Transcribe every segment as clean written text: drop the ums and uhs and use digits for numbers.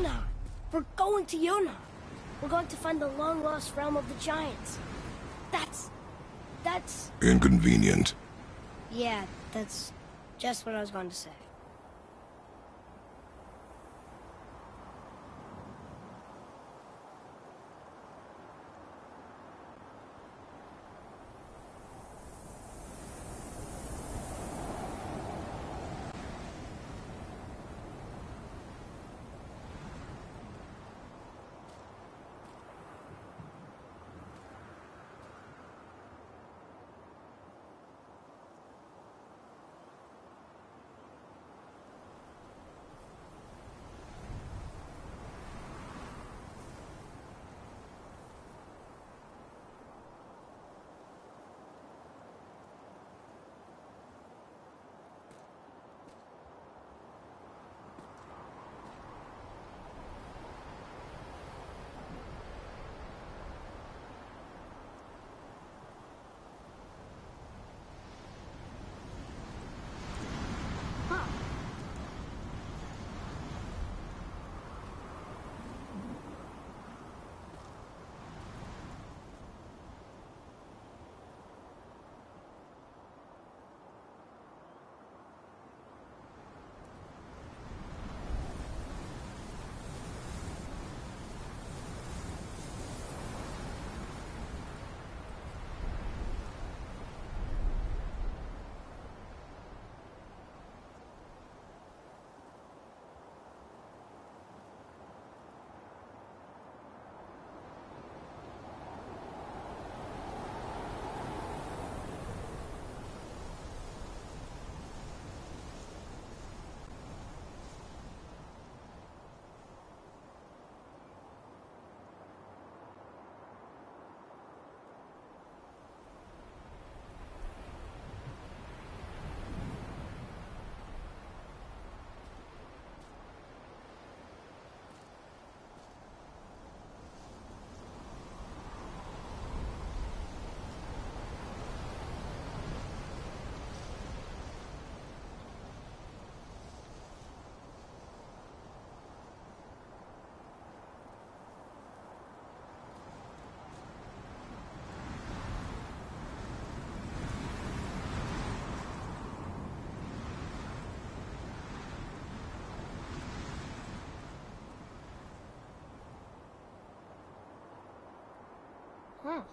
Yuna! We're going to Yuna! We're going to find the long-lost realm of the giants. That's... Inconvenient. Yeah, that's just what I was going to say. Huh.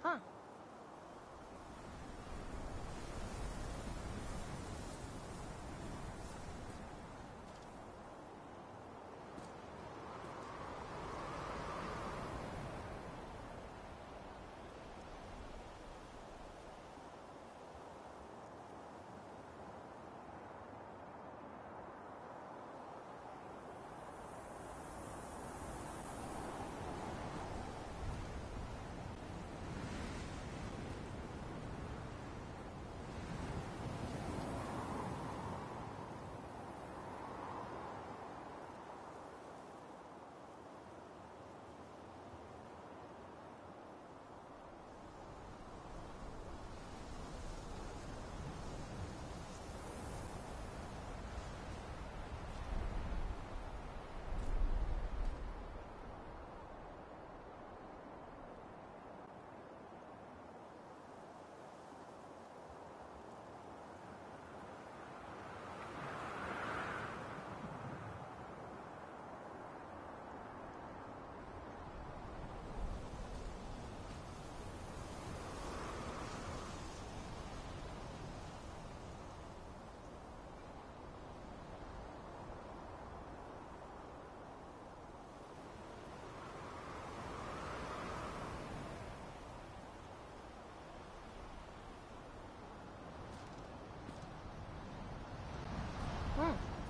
Huh. Hmm.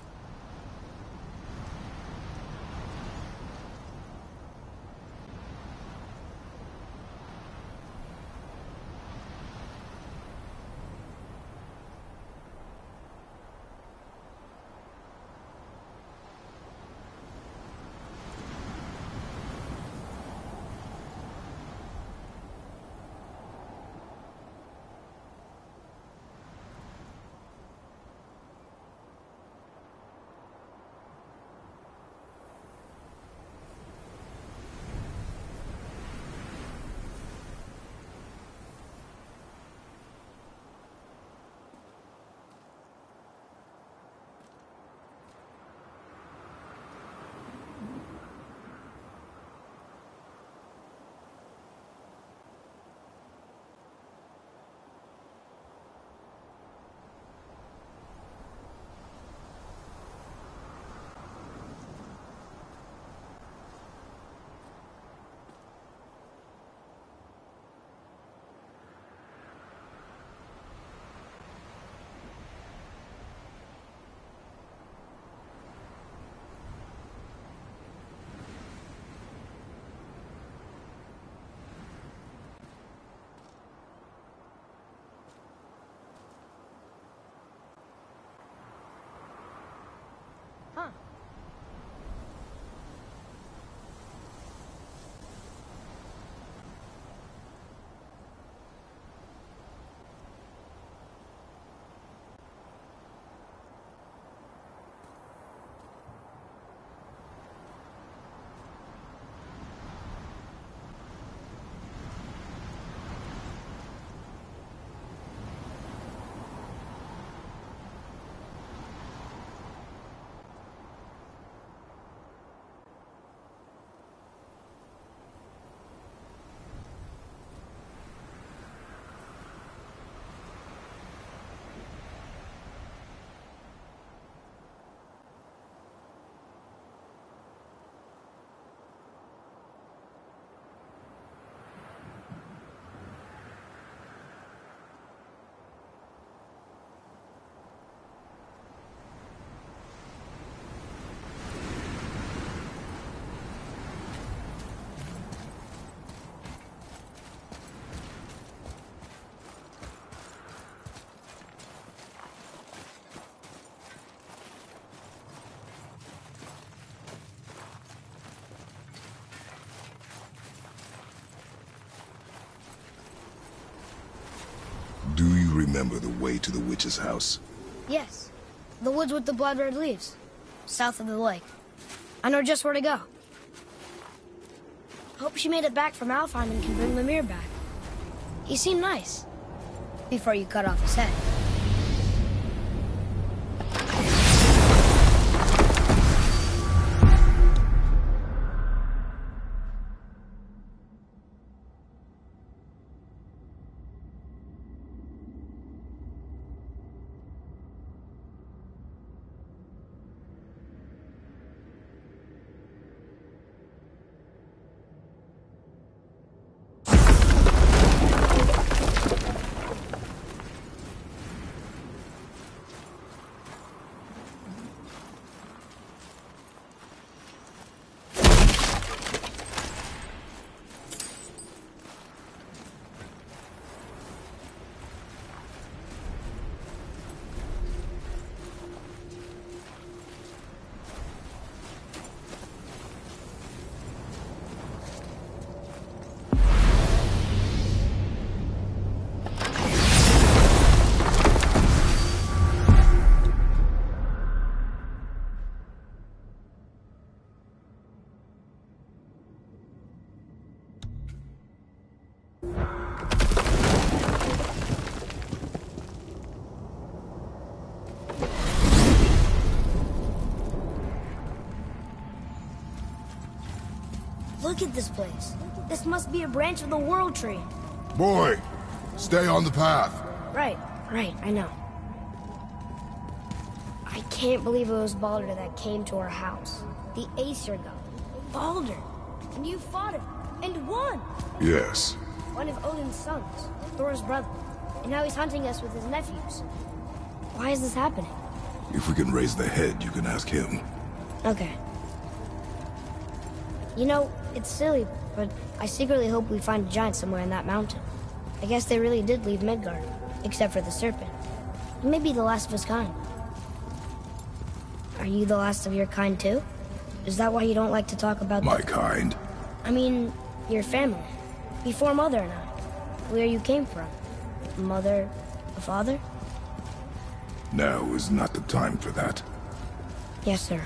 Huh. Do you remember the way to the witch's house? Yes. The woods with the blood-red leaves. South of the lake. I know just where to go. Hope she made it back from Alfheim and can bring Mimir back. He seemed nice. Before you cut off his head. Look at this place. This must be a branch of the World Tree. Boy, stay on the path. Right, I know. I can't believe it was Baldur that came to our house. The Aesir god. Baldur! And you fought him, and won! Yes. One of Odin's sons, Thor's brother. And now he's hunting us with his nephews. Why is this happening? If we can raise the head, you can ask him. Okay. You know, it's silly, but I secretly hope we find a giant somewhere in that mountain. I guess they really did leave Midgard, except for the serpent. He may be the last of his kind. Are you the last of your kind too? Is that why you don't like to talk about My kind? I mean, your family. Before Mother and I. Where you came from. Mother, a father? Now is not the time for that. Yes, sir.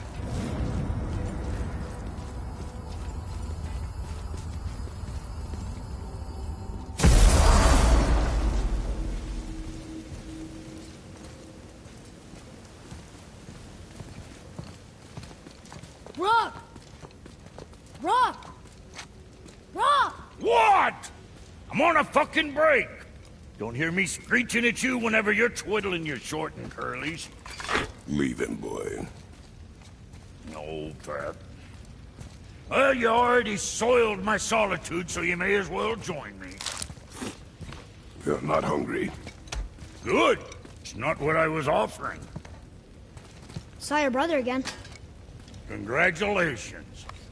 Rock! Rock! Rock! What? I'm on a fucking break. Don't hear me screeching at you whenever you're twiddling your short and curlies. Leave him, boy. No, Pat. Well, you already soiled my solitude, so you may as well join me. You're not hungry. Good. It's not what I was offering. Saw your brother again. Congratulations.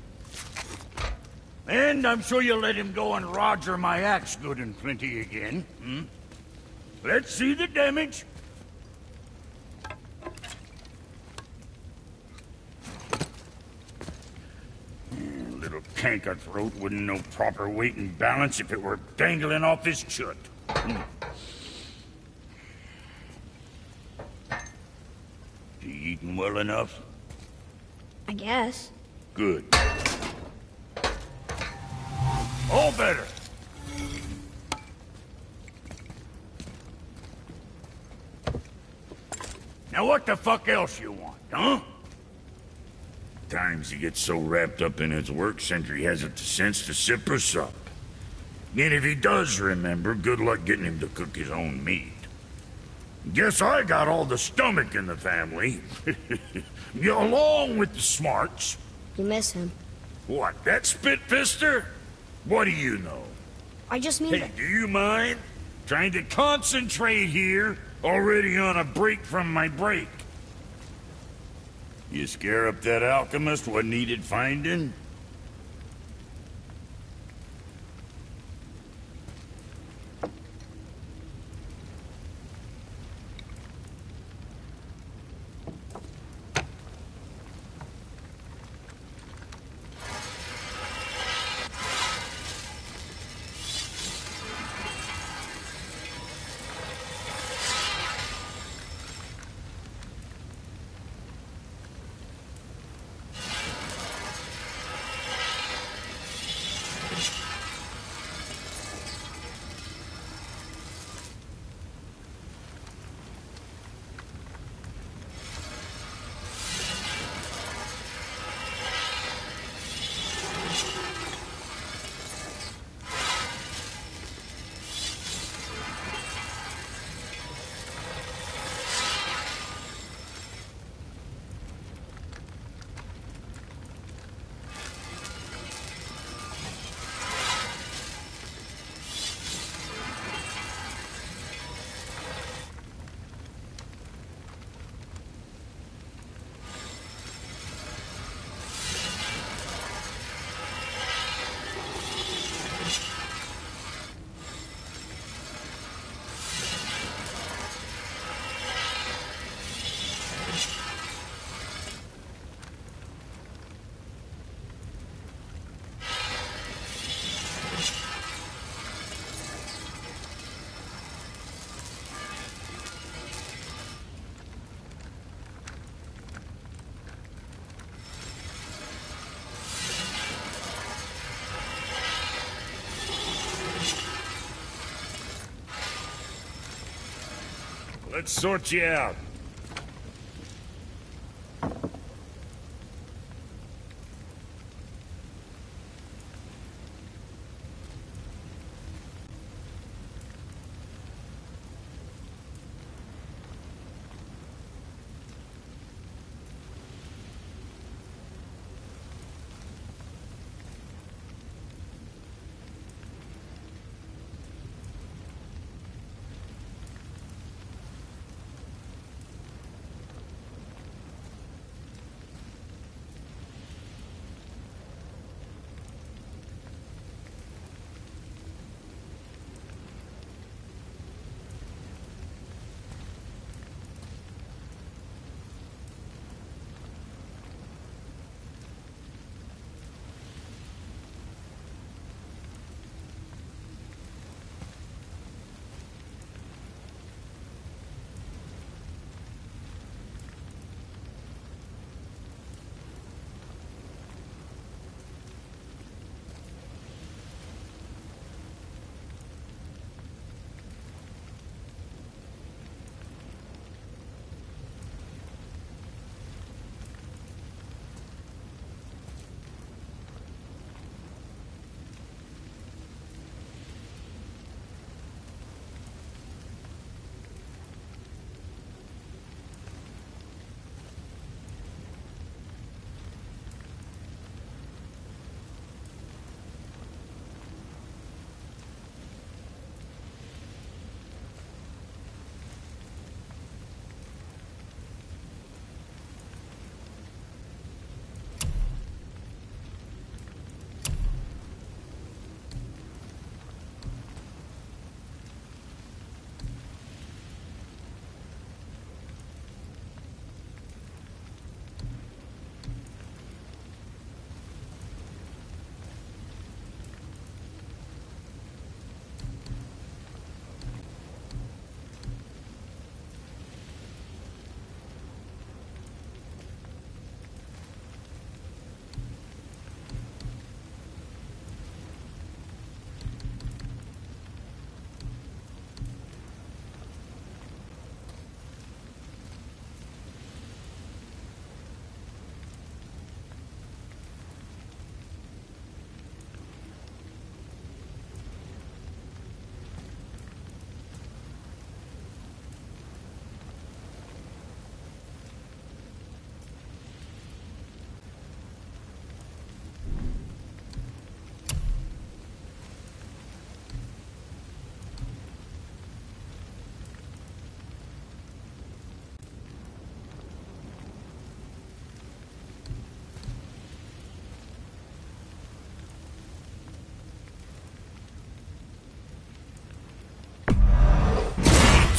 And I'm sure you'll let him go and roger my axe good and plenty again, hmm? Let's see the damage. Little canker-throat wouldn't know proper weight and balance if it were dangling off his chut. You eating well enough? I guess. Good. All better. Now what the fuck else you want, huh? Times he gets so wrapped up in his work, Sentry hasn't the sense to sip or sup. And if he does remember, good luck getting him to cook his own meat. Guess I got all the stomach in the family. Along with the smarts. You miss him. What, that spit-fister? What do you know? I just mean Hey, that... do you mind? Trying to concentrate here, already on a break from my break. You scare up that alchemist what needed finding? Let's sort you out.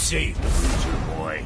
safe, loser boy.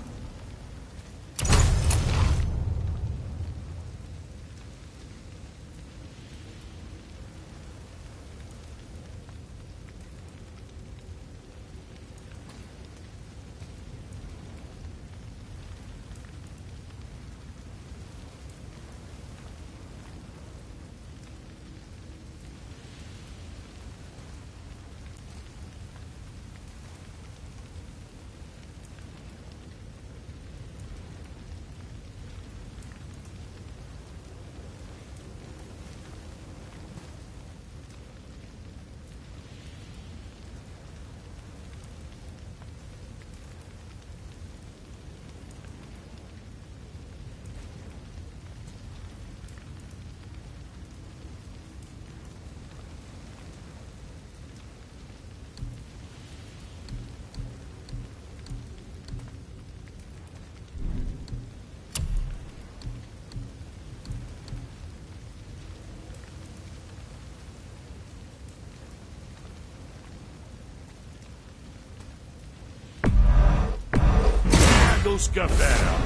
Go scuff that up.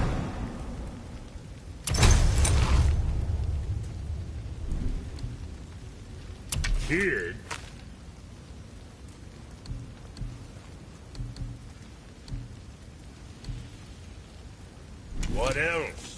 Kid? What else?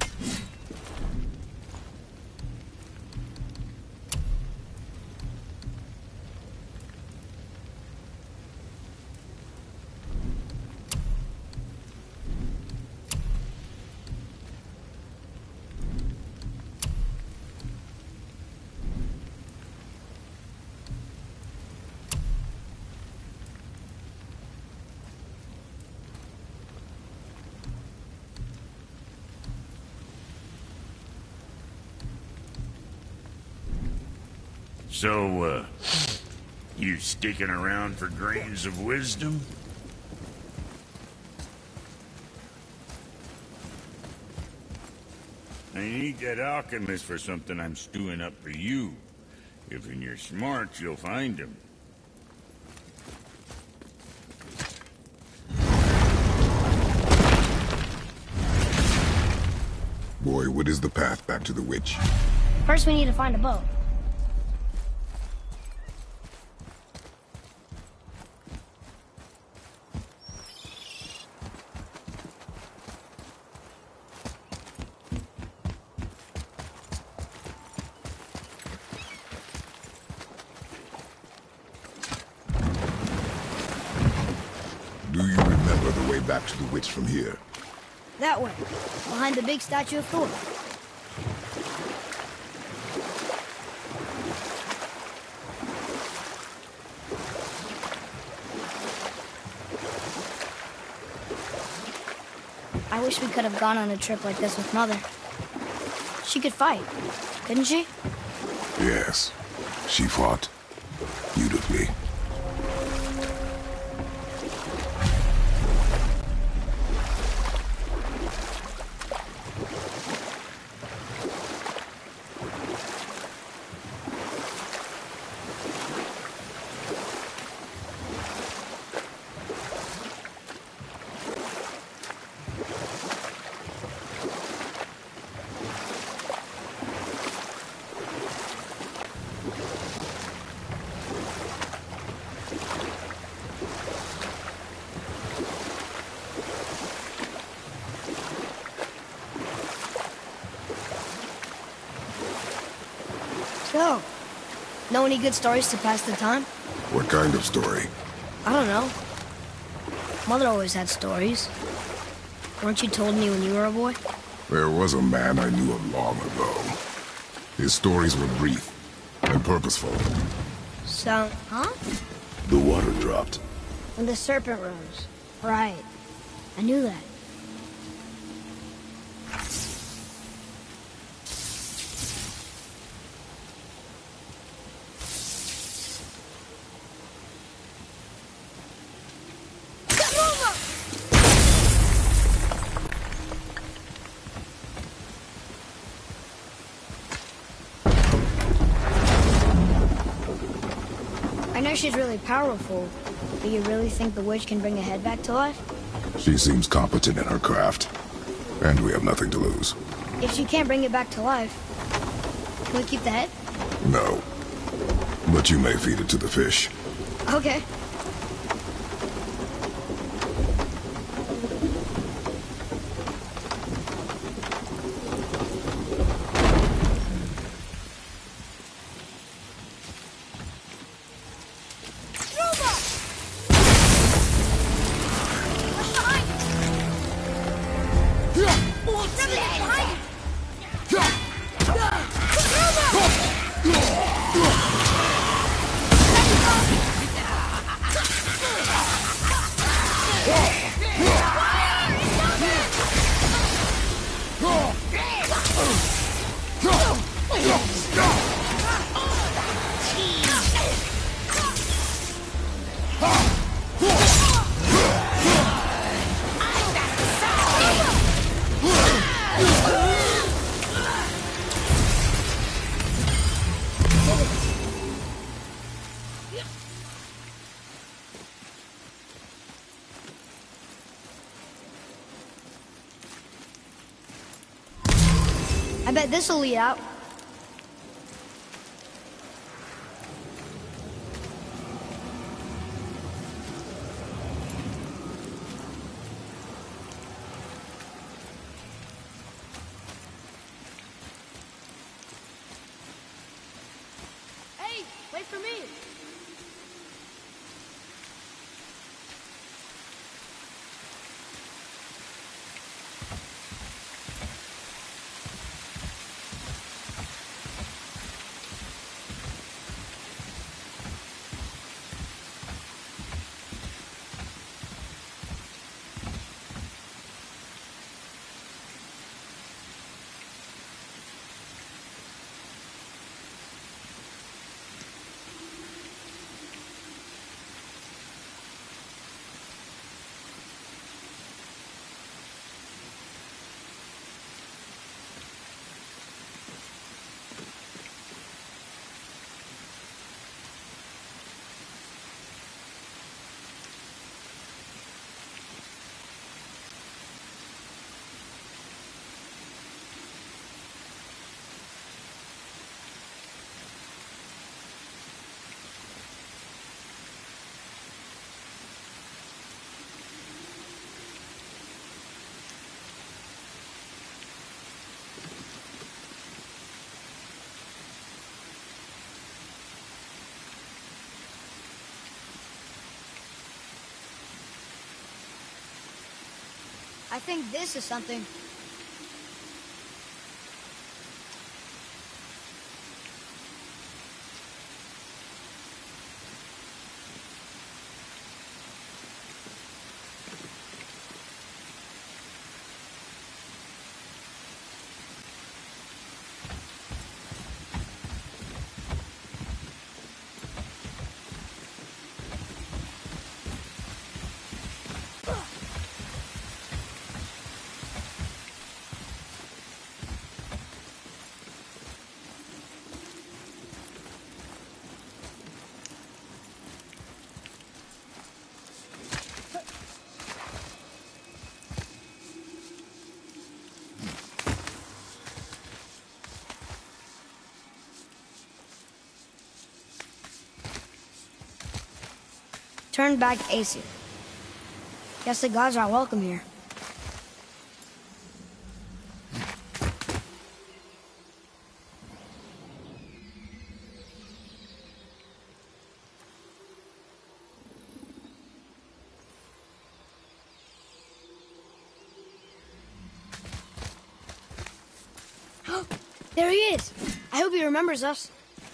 So, you sticking around for grains of wisdom? I need that alchemist for something I'm stewing up for you. If you're smart, you'll find him. Boy, what is the path back to the witch? First, we need to find a boat. Do you remember the way back to the witch from here? That way, behind the big statue of Thor. I wish we could have gone on a trip like this with Mother. She could fight, couldn't she? Yes. She fought beautifully. So, know any good stories to pass the time? What kind of story? I don't know. Mother always had stories. Weren't you told me when you were a boy? There was a man I knew of long ago. His stories were brief and purposeful. So, huh? The water dropped. When the serpent rose. Right. I knew that. I know she's really powerful, Do you really think the witch can bring a head back to life? She seems competent in her craft. And we have nothing to lose. If she can't bring it back to life, can we keep the head? No. But you may feed it to the fish. Okay. I bet this'll lead out. Hey, wait for me. I think this is something. Turn back Aesir. Guess the gods aren't welcome here. There he is! I hope he remembers us.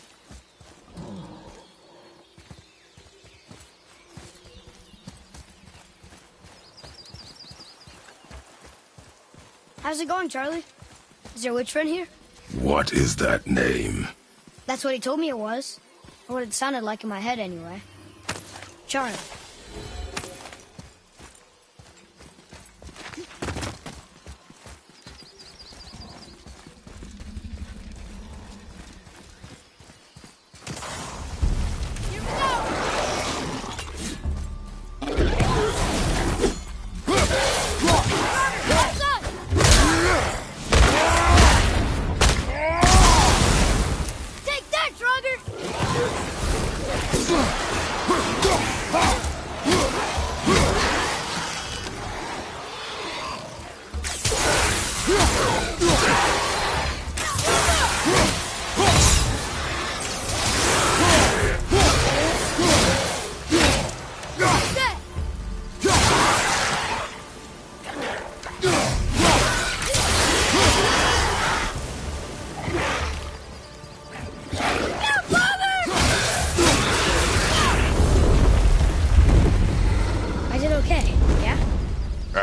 How's it going, Charlie? Is your witch friend here? What is that name? That's what he told me it was. Or what it sounded like in my head, anyway. Charlie.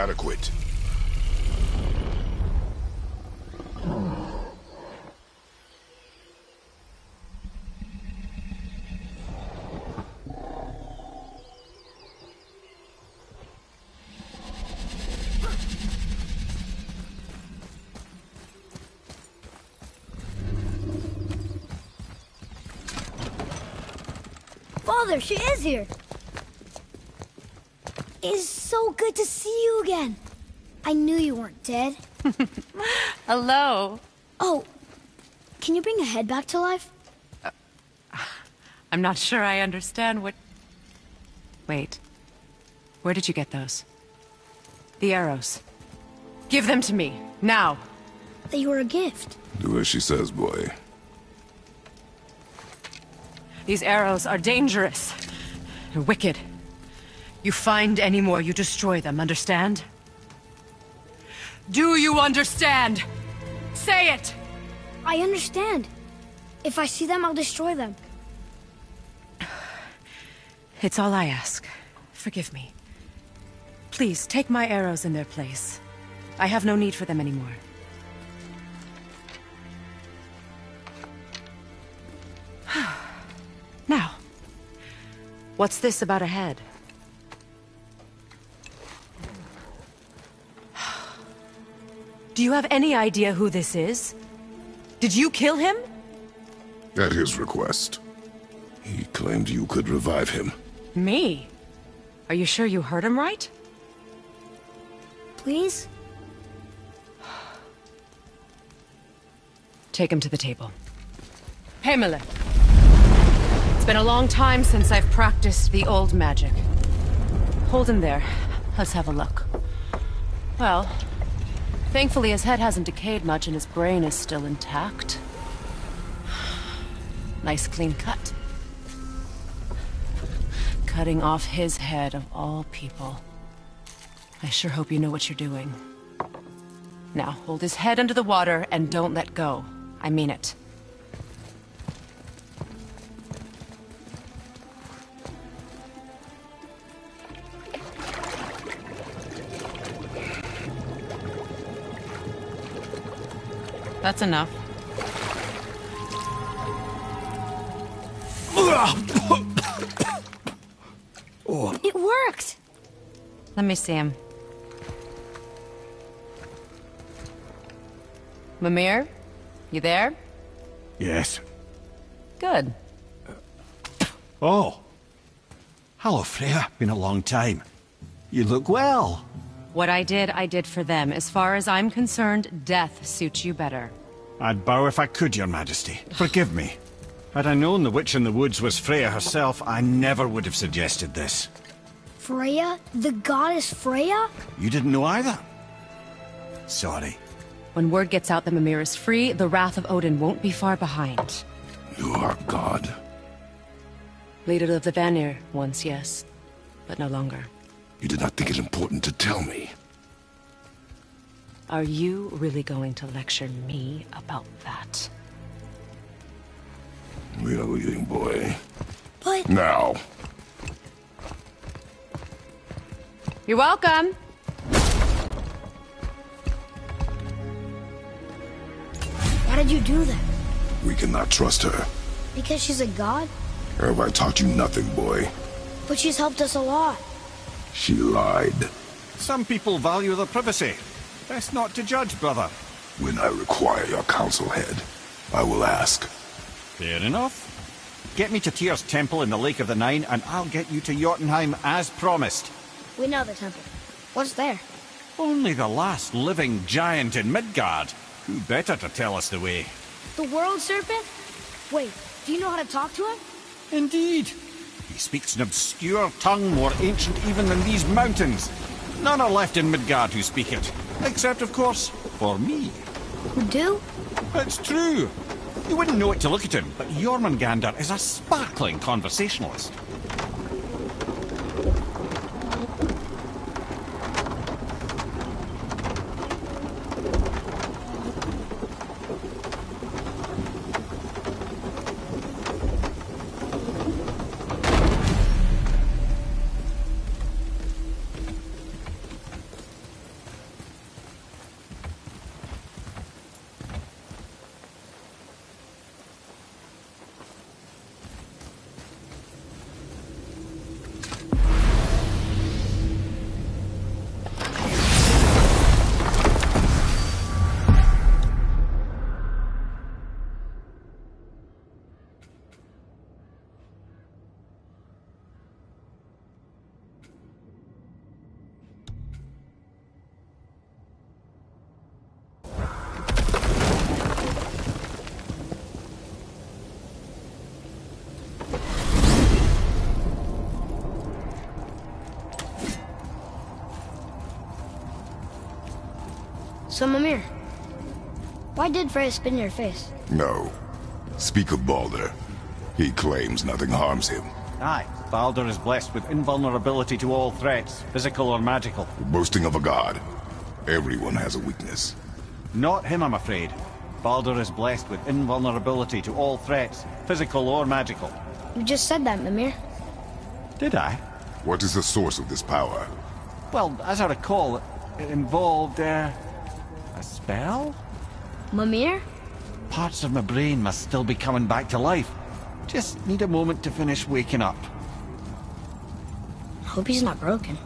adequate. Father, she is here. It's so good to see you again. I knew you weren't dead. Hello. Oh, can you bring a head back to life? I'm not sure I understand what... Wait. Where did you get those? The arrows. Give them to me, now. They were a gift. Do as she says, boy. These arrows are dangerous. They're wicked. You find any more, you destroy them, understand? Do you understand? Say it! I understand. If I see them, I'll destroy them. It's all I ask. Forgive me. Please, take my arrows in their place. I have no need for them anymore. Now, what's this about a head? Do you have any idea who this is? Did you kill him? At his request. He claimed you could revive him. Me? Are you sure you heard him right? Please? Take him to the table. Pamela. It's been a long time since I've practiced the old magic. Hold him there. Let's have a look. Well, thankfully his head hasn't decayed much and his brain is still intact. Nice clean cut. Cutting off his head of all people. I sure hope you know what you're doing. Now, hold his head under the water and don't let go. I mean it. That's enough. It worked! Let me see him. Mimir? You there? Yes. Good. Oh. Hello, Freya. Been a long time. You look well. What I did for them. As far as I'm concerned, death suits you better. I'd bow if I could, Your Majesty. Forgive me. Had I known the witch in the woods was Freya herself, I never would have suggested this. Freya? The goddess Freya? You didn't know either? Sorry. When word gets out that Mimir is free, the wrath of Odin won't be far behind. You are God. Leader of the Vanir, once, yes. But no longer. You did not think it important to tell me. Are you really going to lecture me about that? We are leaving, boy. But... Now. You're welcome! Why did you do that? We cannot trust her. Because she's a god? Have I taught you nothing, boy? But she's helped us a lot. She lied. Some people value their privacy. Best not to judge, brother. When I require your counsel, head, I will ask. Fair enough. Get me to Tyr's temple in the Lake of the Nine, and I'll get you to Jotunheim as promised. We know the temple. What's there? Only the last living giant in Midgard. Who better to tell us the way? The world serpent? Wait, do you know how to talk to him? Indeed. He speaks an obscure tongue more ancient even than these mountains. None are left in Midgard who speak it. Except, of course, for me. Who do? It's true. You wouldn't know it to look at him, but Jormungandr is a sparkling conversationalist. So, Mimir, why did Freya spit in your face? No. Speak of Baldur. He claims nothing harms him. Aye, Baldur is blessed with invulnerability to all threats, physical or magical. Boasting of a god. Everyone has a weakness. Not him, I'm afraid. Baldur is blessed with invulnerability to all threats, physical or magical. You just said that, Mimir. Did I? What is the source of this power? Well, as I recall, it involved, a spell? Mimir? Parts of my brain must still be coming back to life. Just need a moment to finish waking up. Hope he's not broken.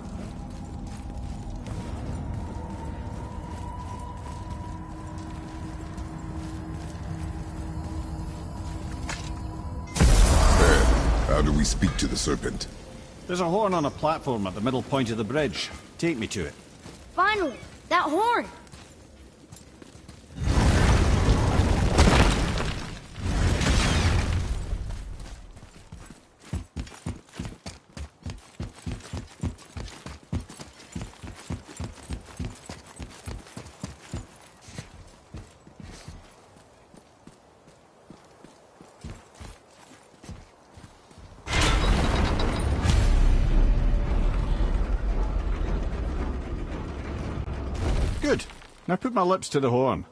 How do we speak to the serpent? There's a horn on a platform at the middle point of the bridge. Take me to it. Finally! That horn! Good. Now put my lips to the horn.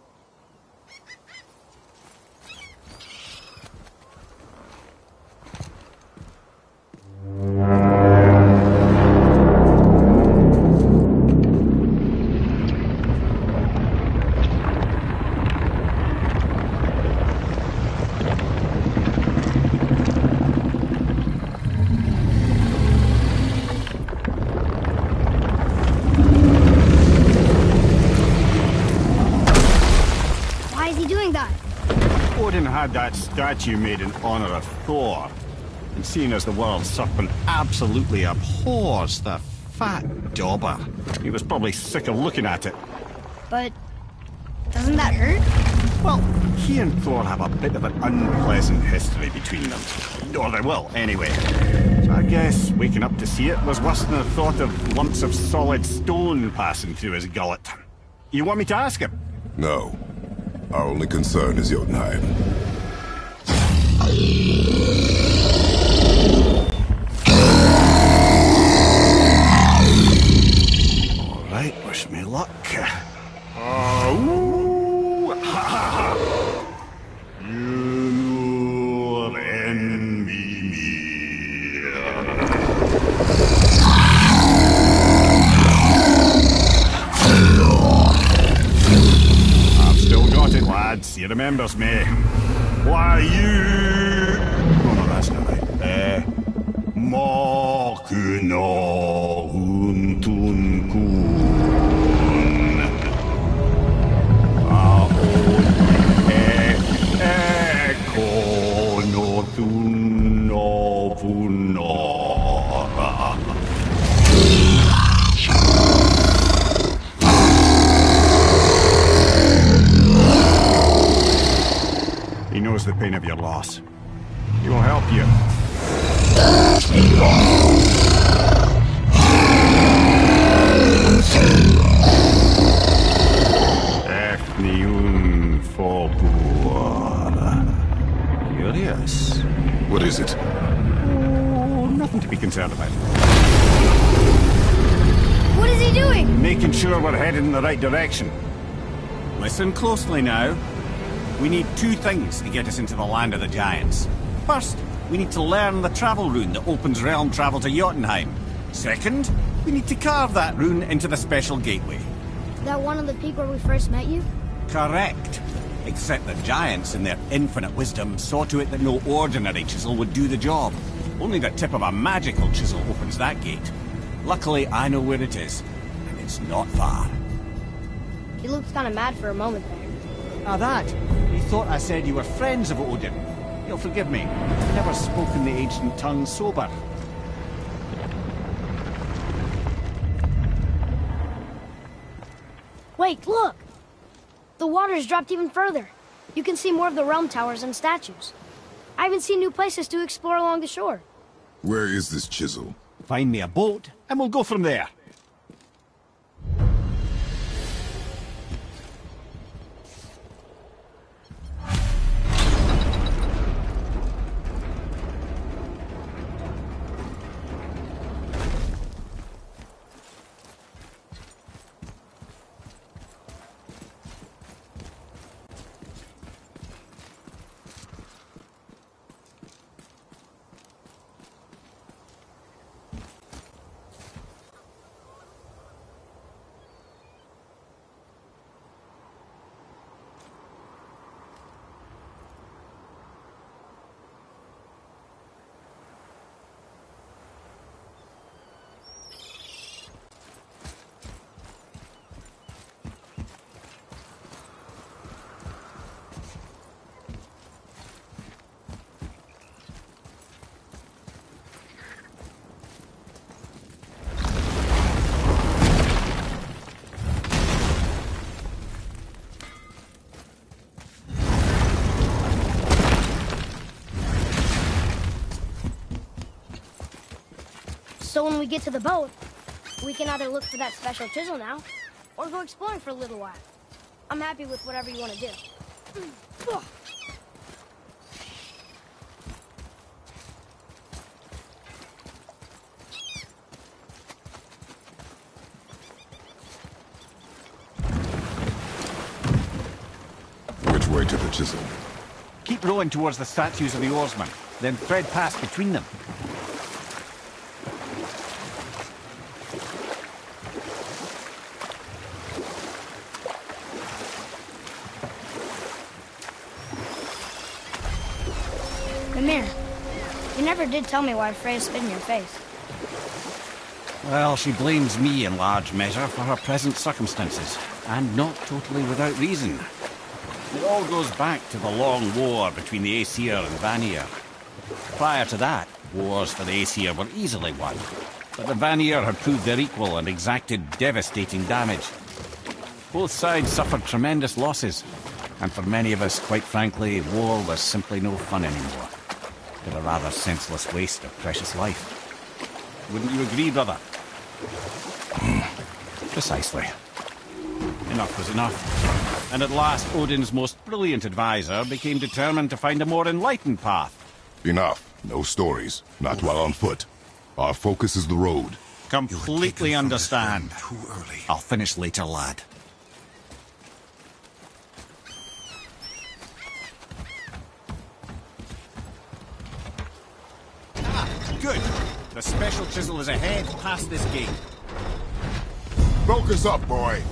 Odin had that statue made in honor of Thor. And seeing as the world serpent absolutely abhors the fat dauber, he was probably sick of looking at it. But doesn't that hurt? Well, he and Thor have a bit of an unpleasant history between them. Or they will, anyway. So I guess waking up to see it was worse than the thought of lumps of solid stone passing through his gullet. You want me to ask him? No. Our only concern is Jotunheim. All right, wish me luck. You envy me. I've still got it, lads. He remembers me. Why, you... No, that's not right. Makuna huntun kun. Ekonotun novunora. He knows the pain of your loss. He will help you. Efniun Fogur. Curious. What is it? Oh, nothing to be concerned about. What is he doing? Making sure we're headed in the right direction. Listen closely now. We need two things to get us into the land of the giants. First, we need to learn the travel rune that opens realm travel to Jotunheim. Second, we need to carve that rune into the special gateway. That one on the peak where we first met you? Correct. Except the giants, in their infinite wisdom, saw to it that no ordinary chisel would do the job. Only the tip of a magical chisel opens that gate. Luckily, I know where it is, and it's not far. He looked kind of mad for a moment there. Ah, that. He thought I said you were friends of Odin. You'll forgive me. I've never spoken the ancient tongue sober. Wait, look! The water's dropped even further. You can see more of the realm towers and statues. I even see new places to explore along the shore. Where is this chisel? Find me a boat, and we'll go from there. So when we get to the boat, we can either look for that special chisel now, or go exploring for a little while. I'm happy with whatever you want to do. Which way to the chisel? Keep rowing towards the statues of the oarsmen, then thread past between them. Mimir, you never did tell me why Freya spit in your face. Well, she blames me in large measure for her present circumstances, and not totally without reason. It all goes back to the long war between the Aesir and Vanir. Prior to that, wars for the Aesir were easily won, but the Vanir had proved their equal and exacted devastating damage. Both sides suffered tremendous losses, and for many of us, quite frankly, war was simply no fun anymore. But a rather senseless waste of precious life. Wouldn't you agree, brother? Precisely. Enough was enough. And at last, Odin's most brilliant advisor became determined to find a more enlightened path. Enough. No stories. Not while on foot. Our focus is the road. Completely understand. Too early. I'll finish later, lad. Good. The special chisel is ahead, past this gate. Focus up, boy.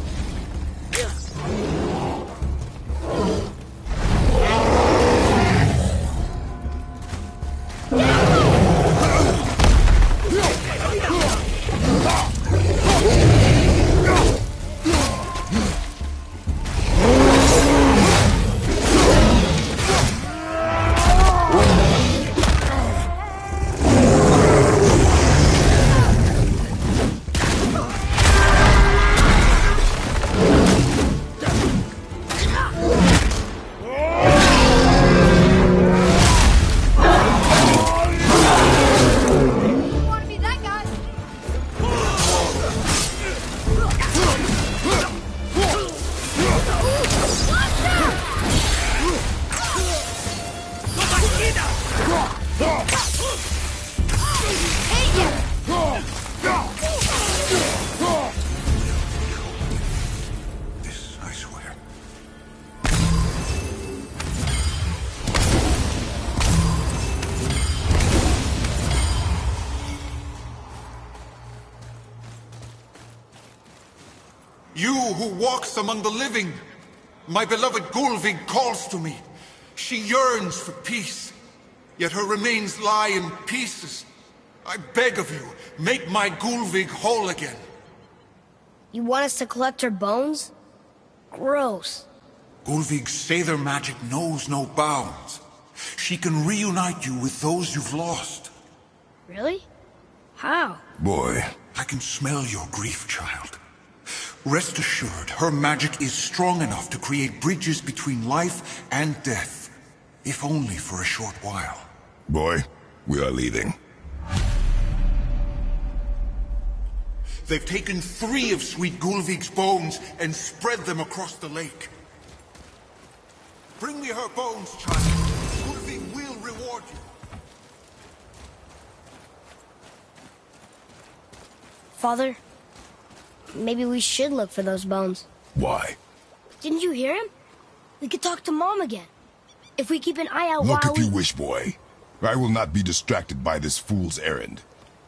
This, I swear. You who walks among the living, my beloved Gulvig calls to me. She yearns for peace, yet her remains lie in pieces. I beg of you, make my Gulvig whole again. You want us to collect her bones? Gross. Gulvig's Seidr magic knows no bounds. She can reunite you with those you've lost. Really? How? Boy. I can smell your grief, child. Rest assured, her magic is strong enough to create bridges between life and death, if only for a short while. Boy, we are leaving. They've taken 3 of Sweet Gulvig's bones and spread them across the lake. Bring me her bones, child. Gulvig will reward you. Father, maybe we should look for those bones. Why? Didn't you hear him? We could talk to Mom again. If we keep an eye out Look while if you wish, boy. I will not be distracted by this fool's errand.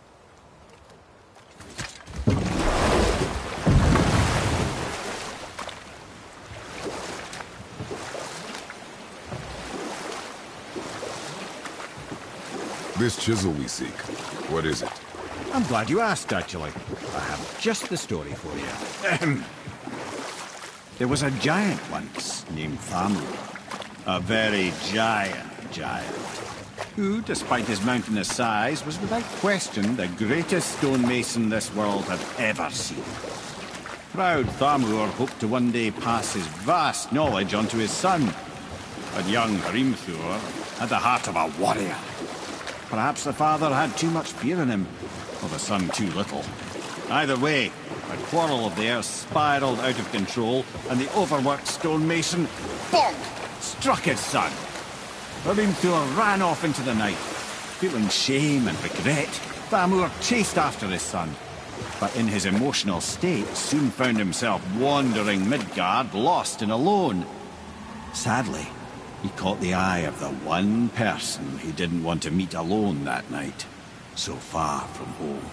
This chisel we seek, what is it? I'm glad you asked, actually. I have just the story for you. There was a giant once named Thamur. A very giant, who, despite his mountainous size, was without question the greatest stonemason this world had ever seen. Proud Thamur hoped to one day pass his vast knowledge on to his son. But young Hrimthur had the heart of a warrior. Perhaps the father had too much fear in him, or the sun too little. Either way, a quarrel of theirs spiraled out of control, and the overworked stonemason, bonk, struck his son. Hrimthur ran off into the night. Feeling shame and regret, Thamur chased after his son, but in his emotional state soon found himself wandering Midgard, lost and alone. Sadly, he caught the eye of the one person he didn't want to meet alone that night, so far from home.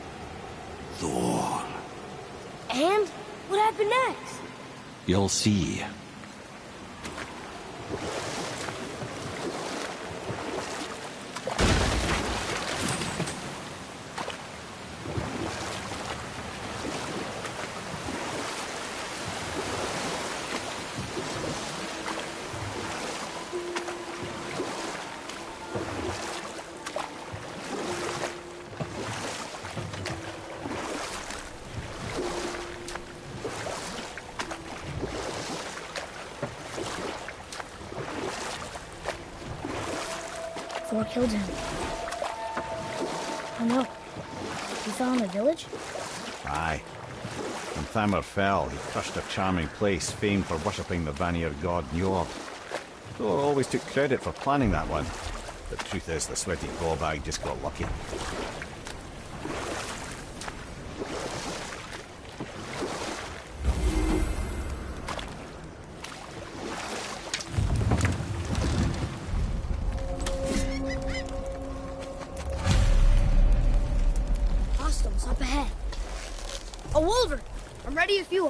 Thor. And what happened next? You'll see. Thor killed him. Oh no. He fell in the village? Aye. When Thamur fell, he crushed a charming place famed for worshipping the Vanir god Njord. Thor always took credit for planning that one. The truth is, the sweaty ballbag just got lucky. Hostiles up ahead. A wolverine! I'm ready if you are.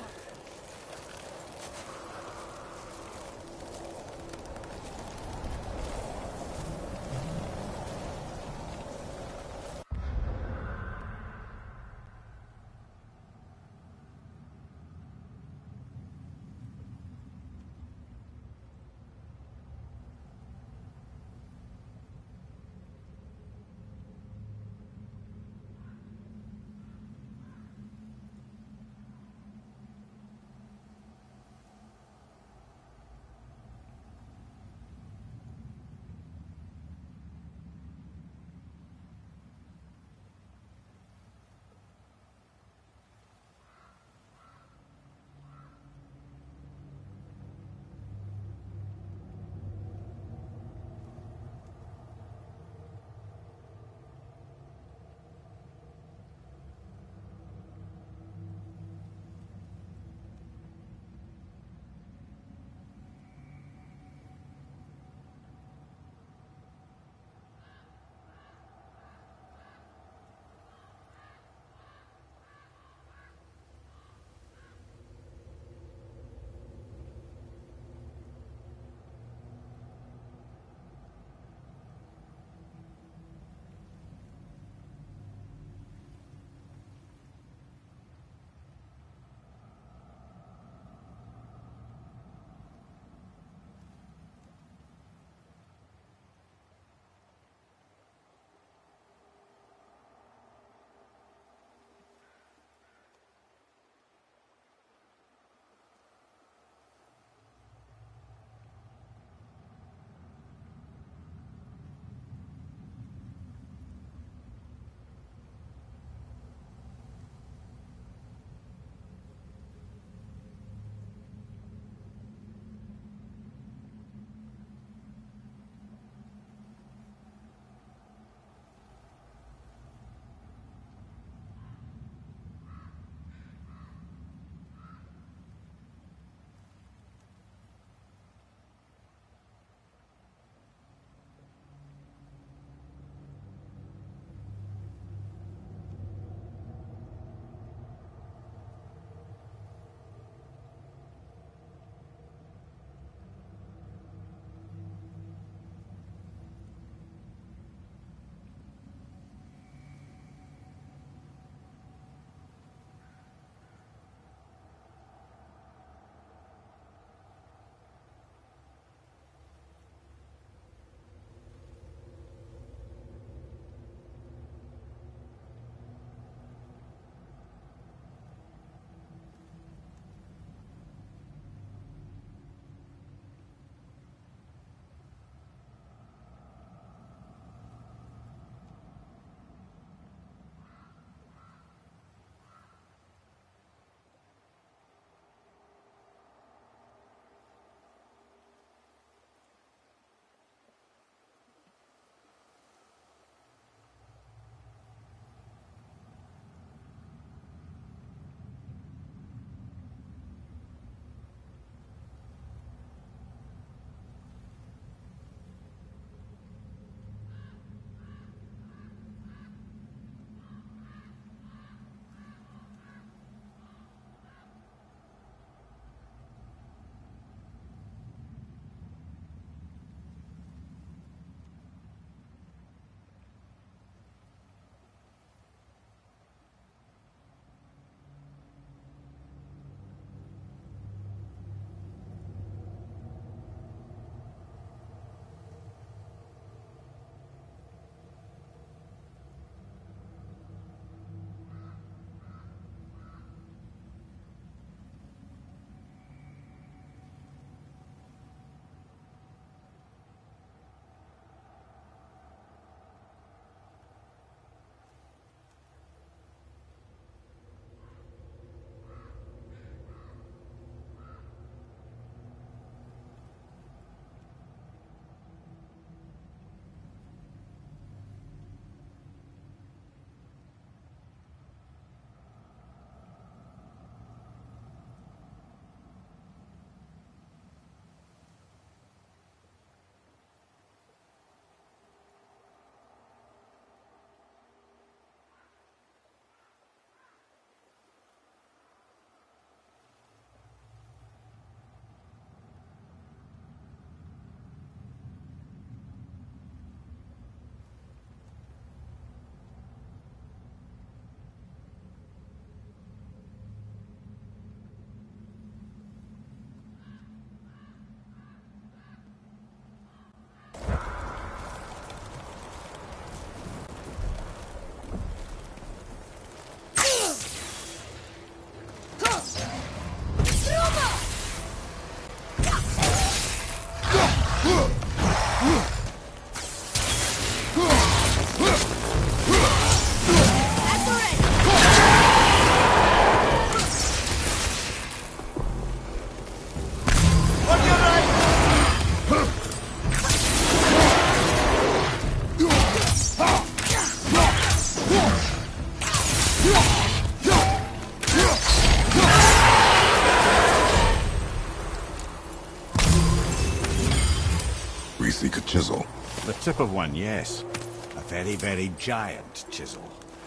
tip of one, yes. A very, very giant chisel.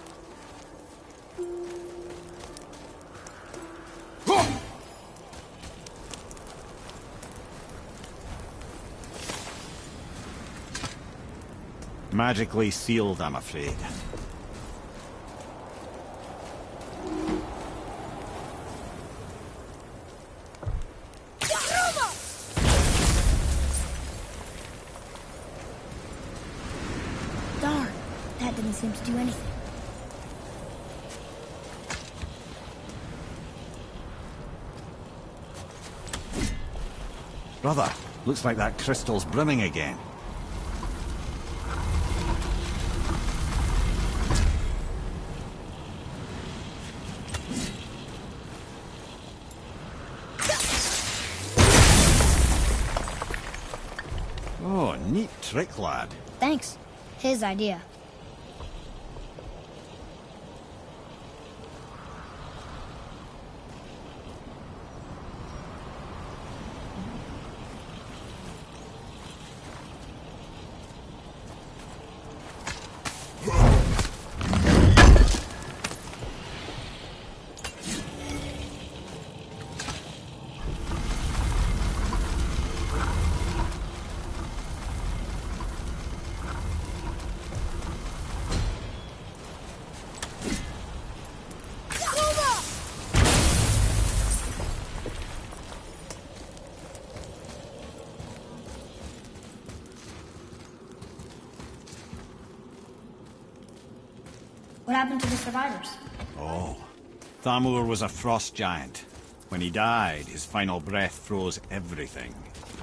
Magically sealed, I'm afraid. Darn, that didn't seem to do anything. Brother, looks like that crystal's brimming again. Oh, neat trick, lad. Thanks. His idea. What happened to the survivors? Oh, Thamur was a frost giant. When he died, his final breath froze everything.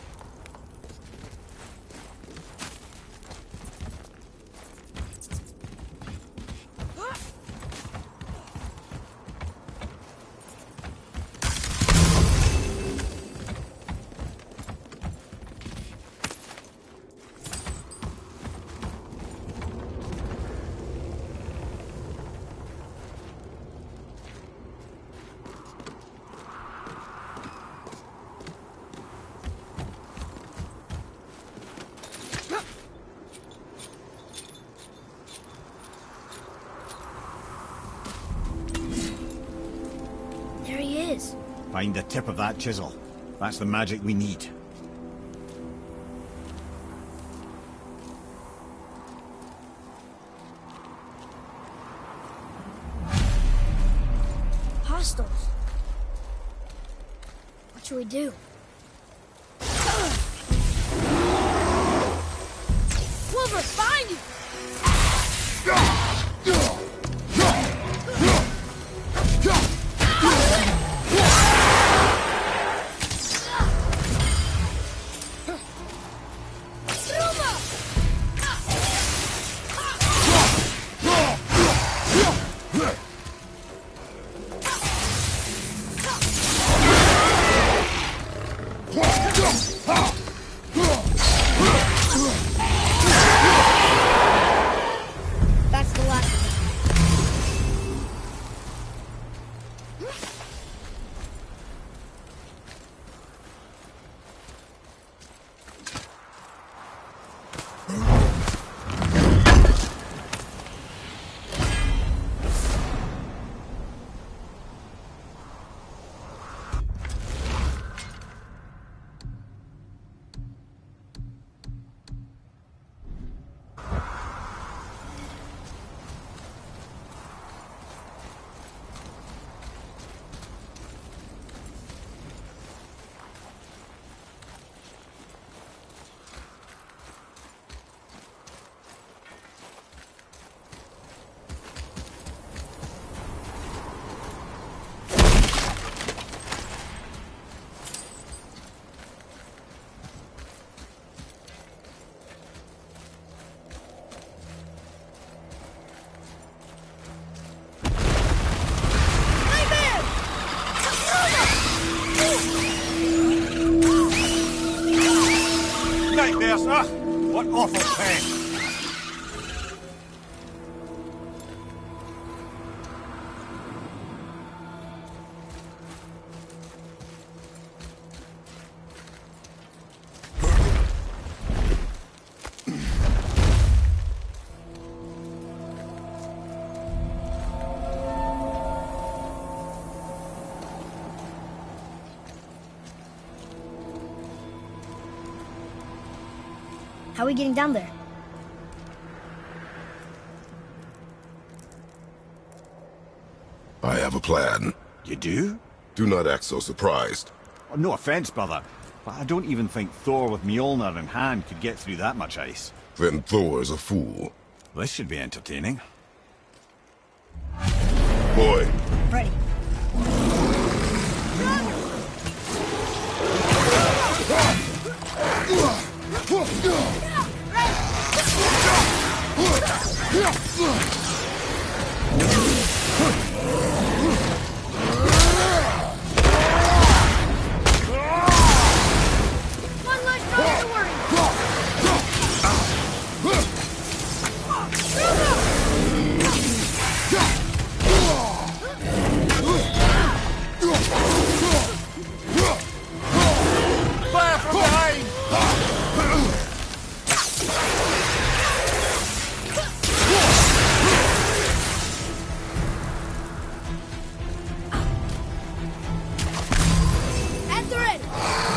There he is. Find the tip of that chisel. That's the magic we need. Hostiles. What should we do? Wilbur, find you! That's the last of Nightmares, ah! What awful pain! How are we getting down there? I have a plan. You do? Do not act so surprised. Oh, no offense, brother, but I don't even think Thor with Mjolnir in hand could get through that much ice. Then Thor is a fool. This should be entertaining. Boy, Ready. One less time to worry. Fire from behind! At the ready.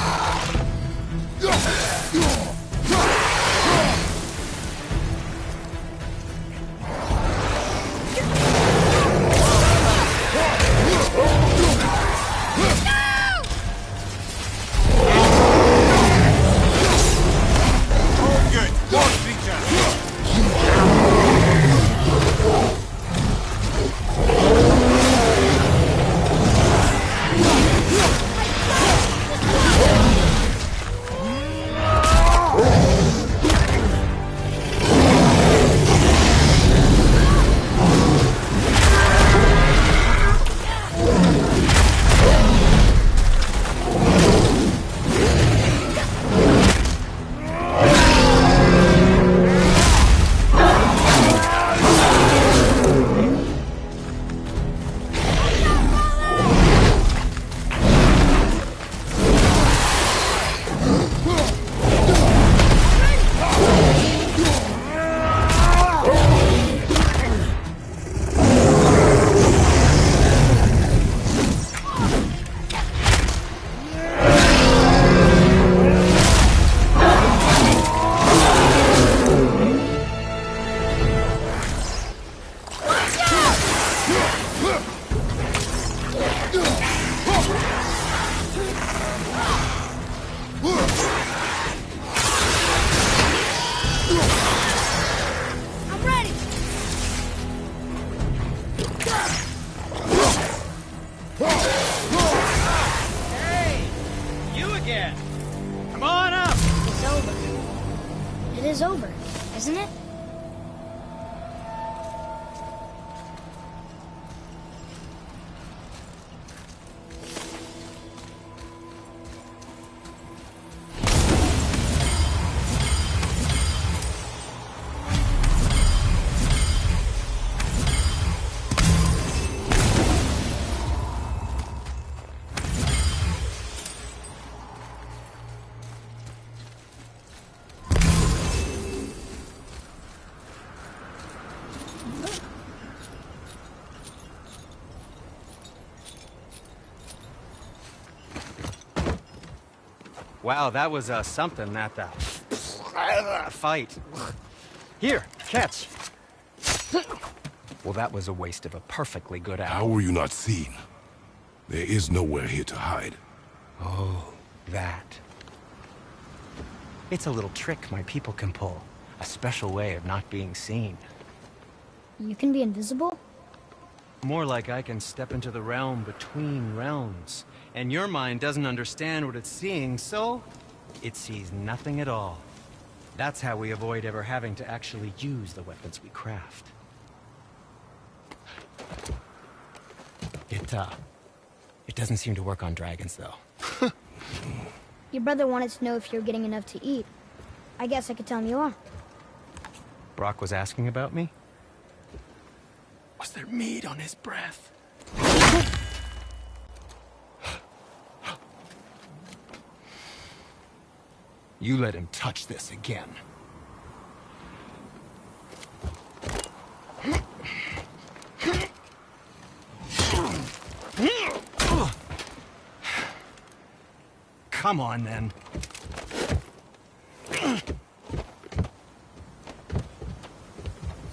Good. More creature. I'm ready. Hey! You again! Come on up! It's over. It is over, isn't it? Wow, that was something, that fight. Here, catch. Well, that was a waste of a perfectly good how hour. were you not seen? There is nowhere here to hide. Oh, that. It's a little trick my people can pull. A special way of not being seen. You can be invisible? More like I can step into the realm between realms. And your mind doesn't understand what it's seeing, so it sees nothing at all. That's how we avoid ever having to actually use the weapons we craft. It doesn't seem to work on dragons, though. Your brother wanted to know if you're getting enough to eat. I guess I could tell him you are. Brock was asking about me? Was there meat on his breath? You let him touch this again. Come on, then.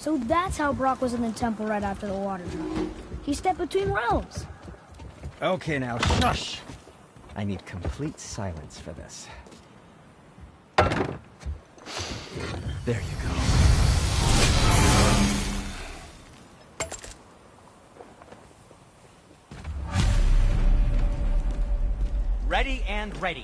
So that's how Brock was in the temple right after the water drop. He stepped between realms. Okay, now shush! I need complete silence for this. There you go. Ready and ready.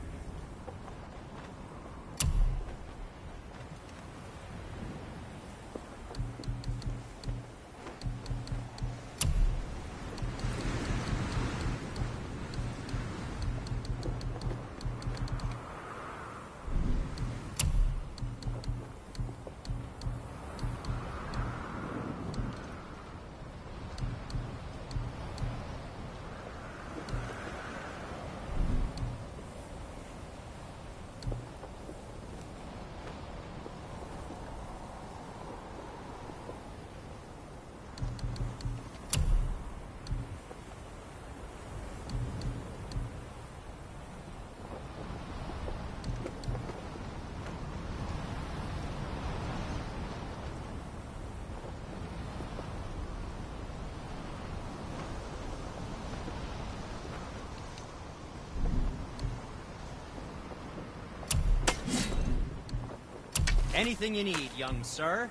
Anything you need, young sir.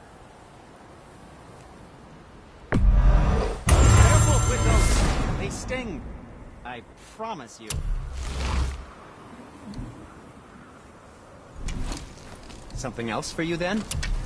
Careful with those. They sting. I promise you. Something else for you, then?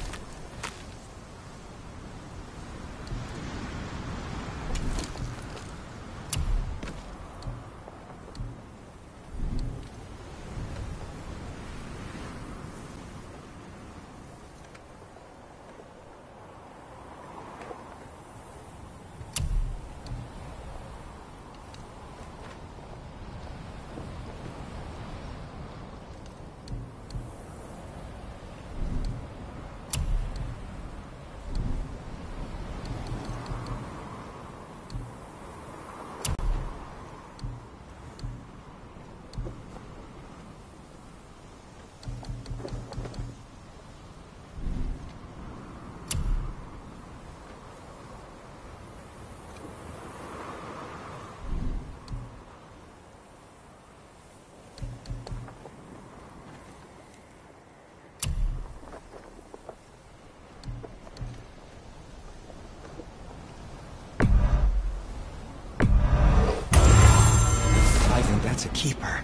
That's a keeper.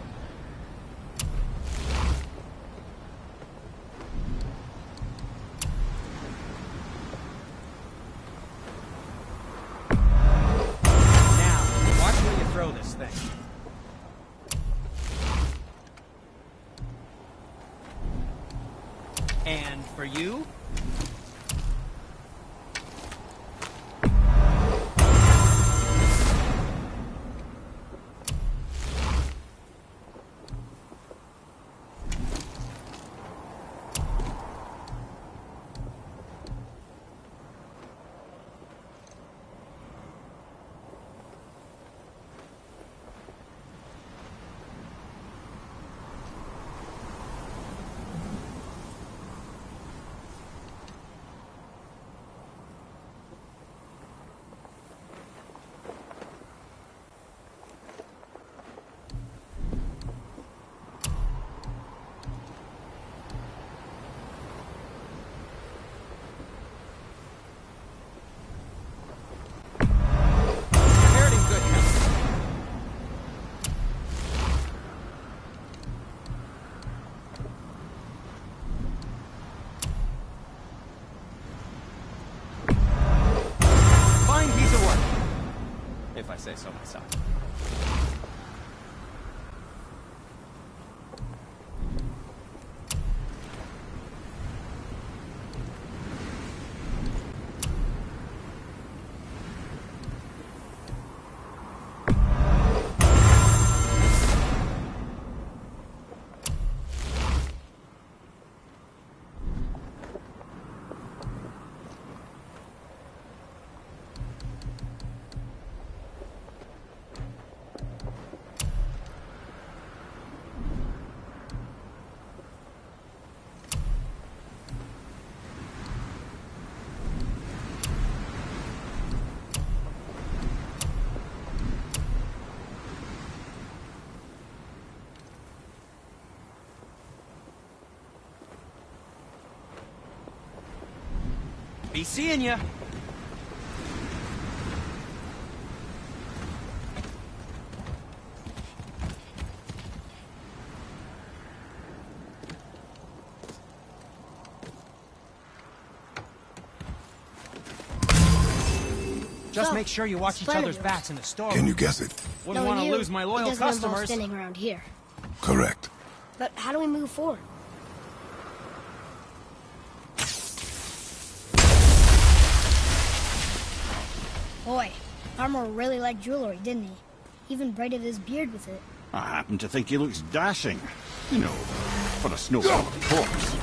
Now, watch where you throw this thing. And for you? If I say so myself. Be seeing ya. Just So, make sure you watch this each plan of other's yours. backs in the store. Can you guess it? Wouldn't Knowing want to you, lose my it loyal doesn't involve customers. standing around here. Correct. But how do we move forward? Boy, Armor really liked jewelry, didn't he? Even braided his beard with it. I happen to think he looks dashing. You know, for a snowball, of course.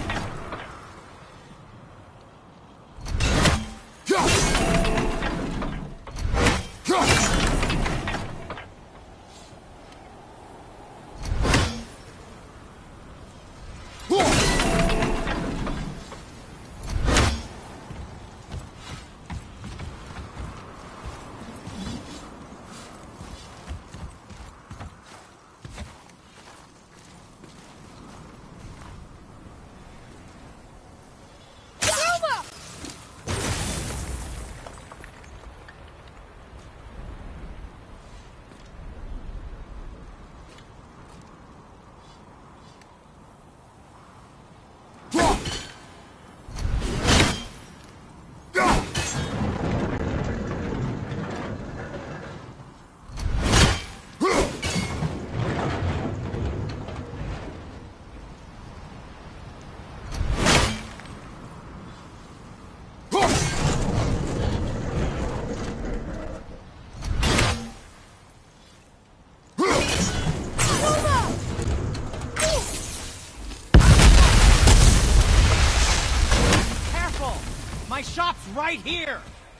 My shop's right here!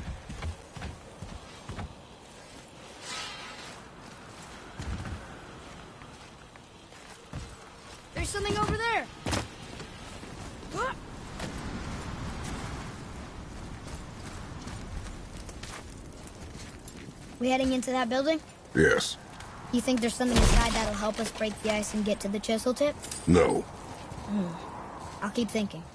There's something over there! We heading into that building? Yes. You think there's something inside that'll help us break the ice and get to the chisel tip? No. I'll keep thinking.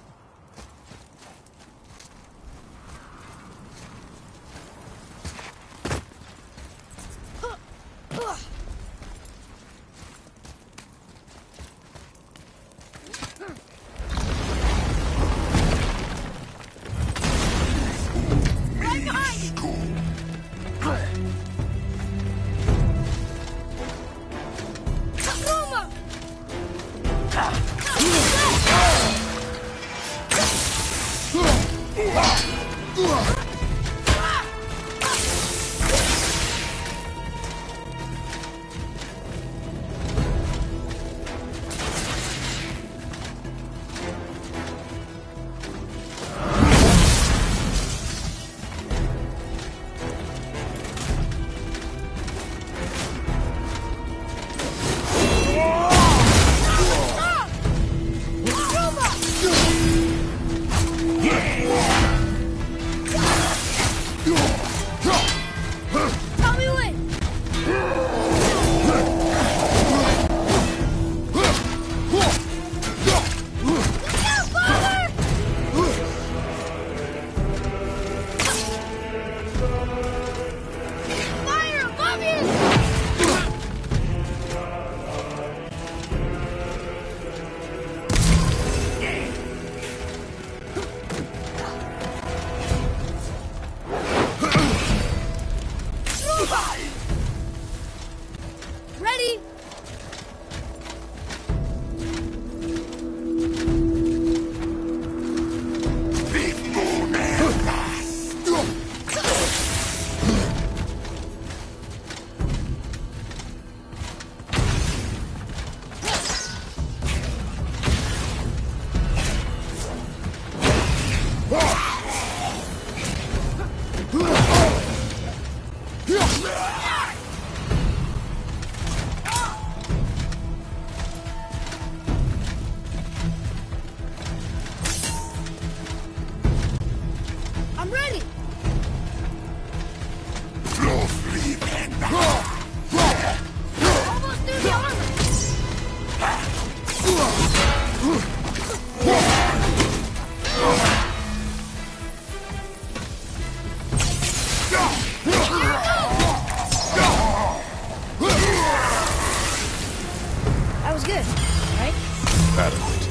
adequate.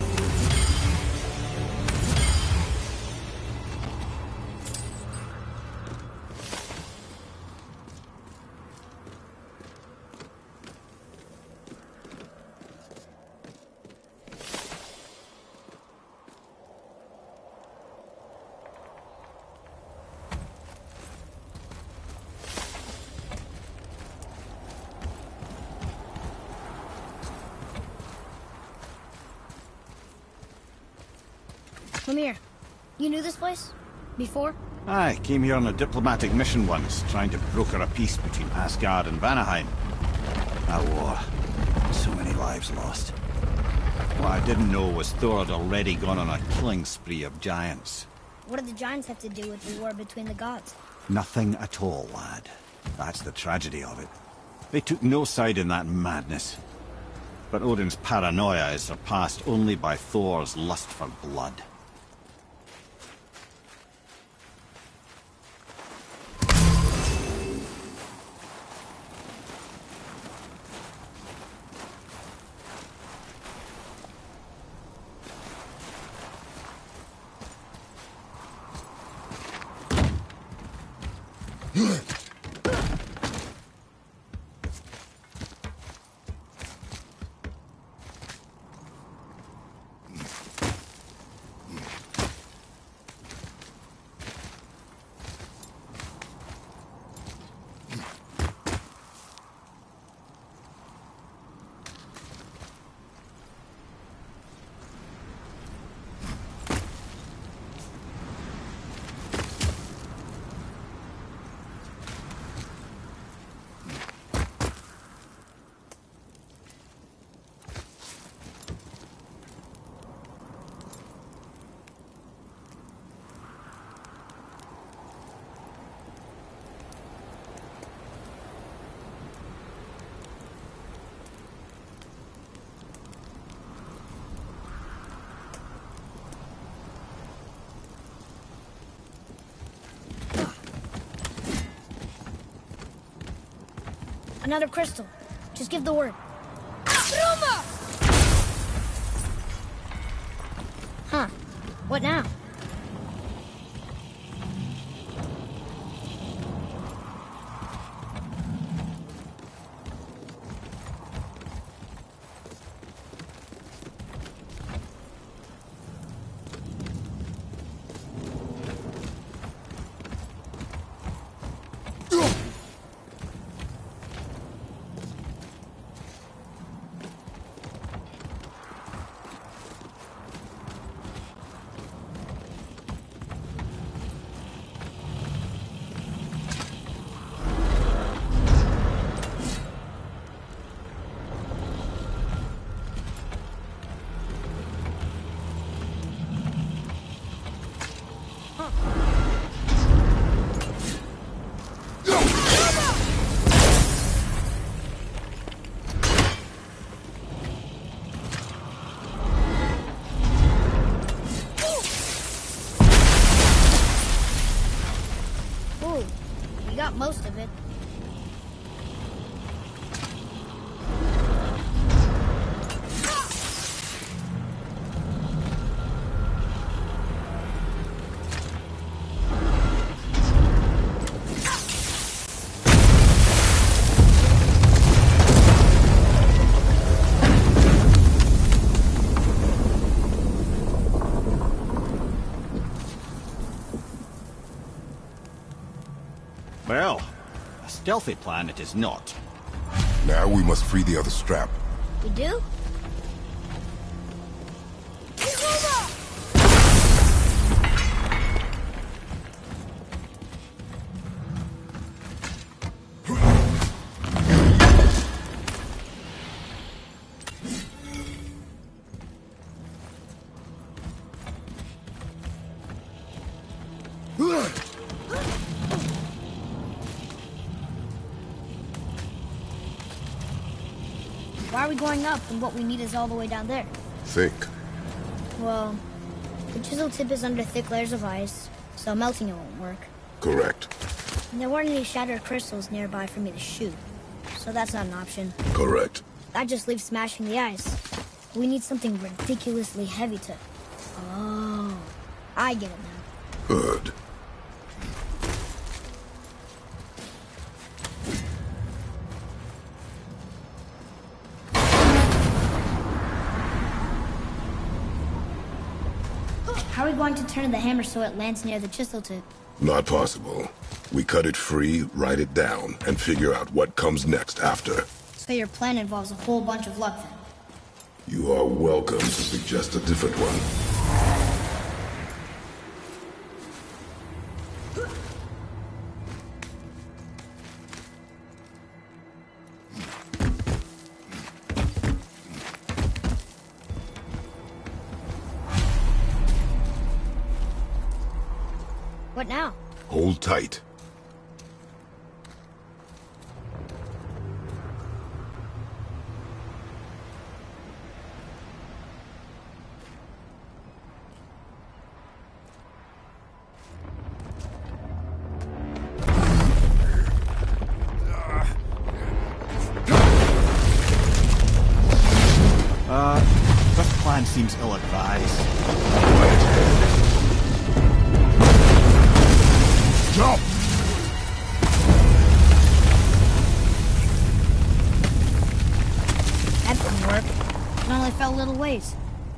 Come here. You knew this place? Before? I came here on a diplomatic mission once, trying to broker a peace between Asgard and Vanaheim. That war. So many lives lost. What I didn't know was Thor had already gone on a killing spree of giants. What did the giants have to do with the war between the gods? Nothing at all, lad. That's the tragedy of it. They took no side in that madness. But Odin's paranoia is surpassed only by Thor's lust for blood. Another crystal. Just give the word. Huh. What now? Most of it. Well, a stealthy plan it is not. Now we must free the other strap. We do? Why are we going up when what we need is all the way down there? Think. Well, the chisel tip is under thick layers of ice, so melting it won't work. Correct. And there weren't any shattered crystals nearby for me to shoot, so that's not an option. Correct. That just leaves smashing the ice. We need something ridiculously heavy to... Oh, I get it now. Good. How are we going to turn the hammer so it lands near the chisel tip? Not possible. We cut it free, write it down, and figure out what comes next after. So your plan involves a whole bunch of luck then? You are welcome to suggest a different one. What now? Hold tight. This plan seems ill-advised. Jump! That didn't work. It only fell little ways.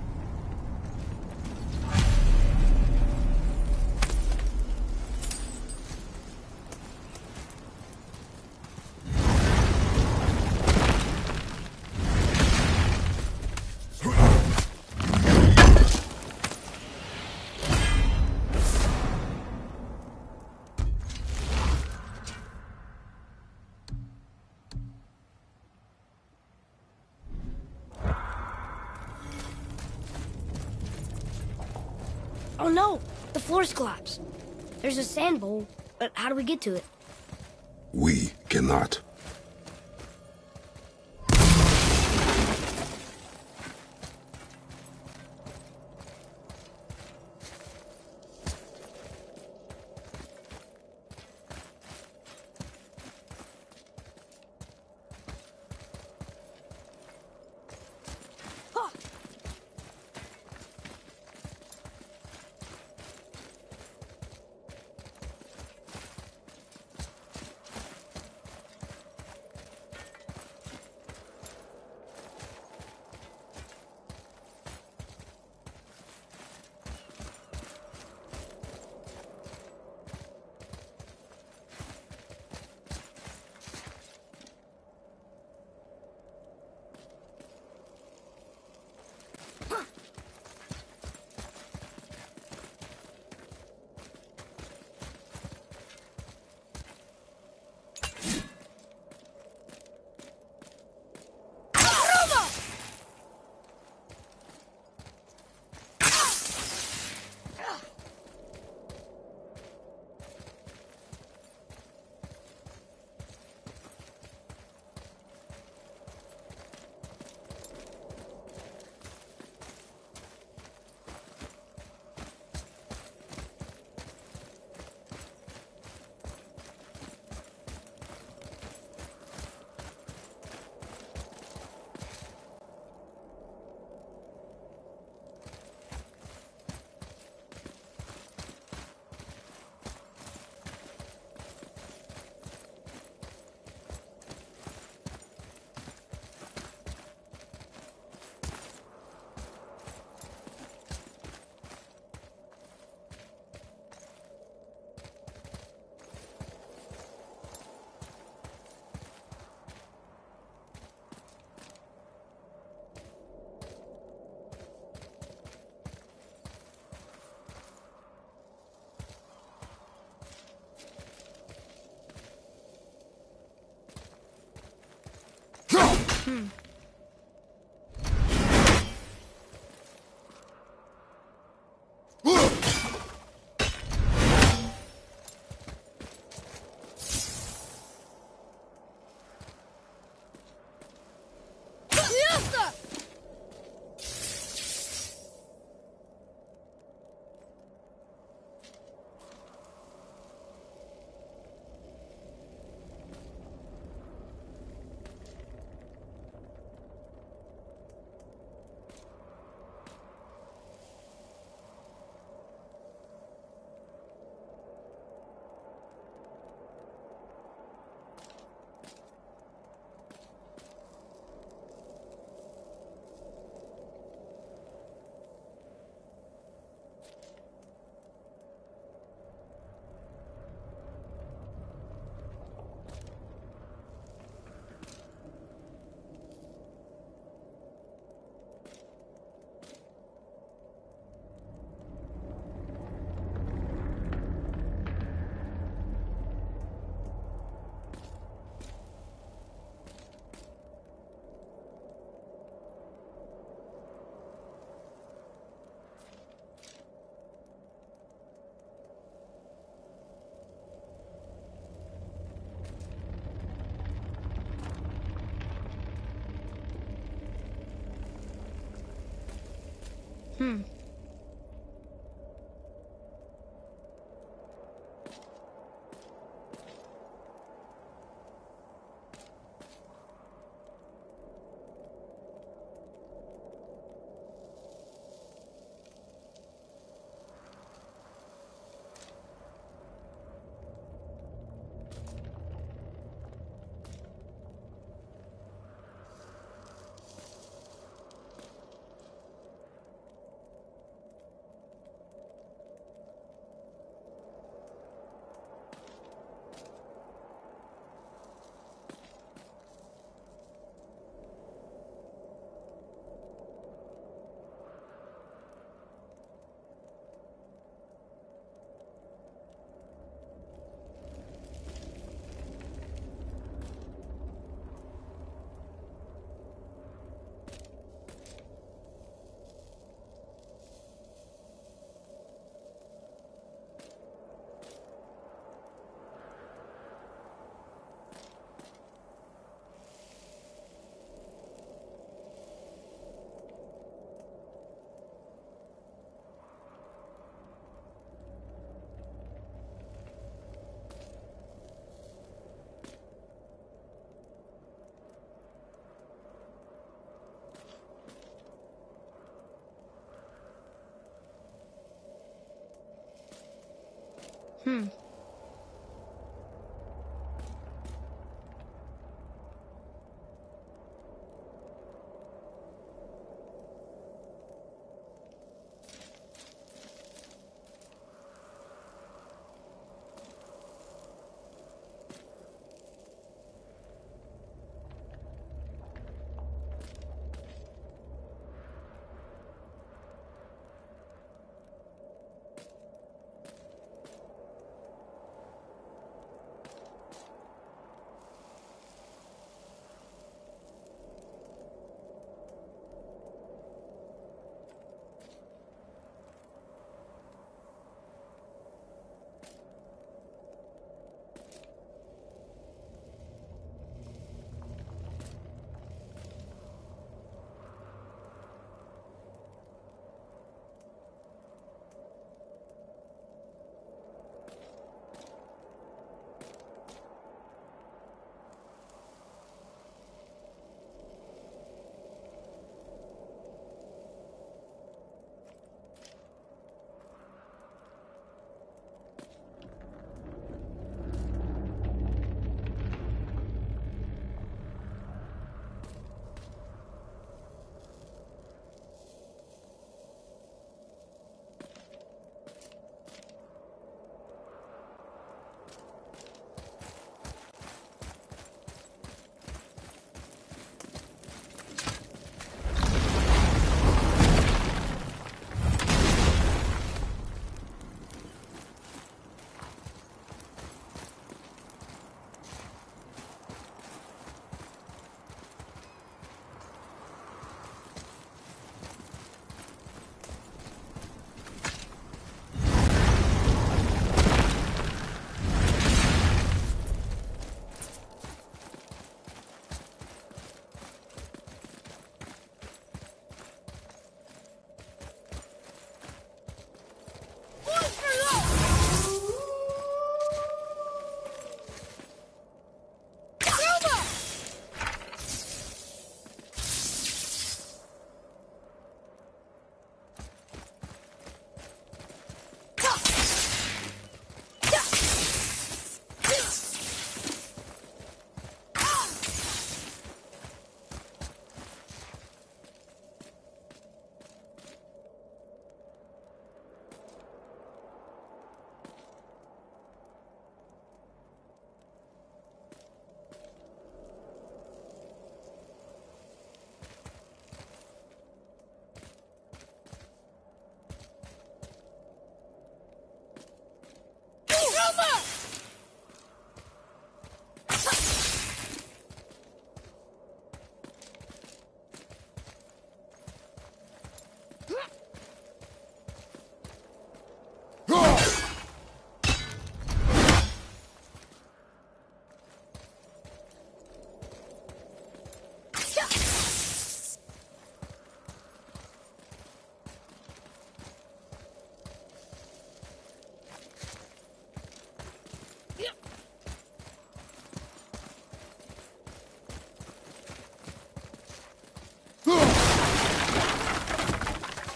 Oh no! The floor's collapsed. There's a sand bowl, but how do we get to it? We cannot.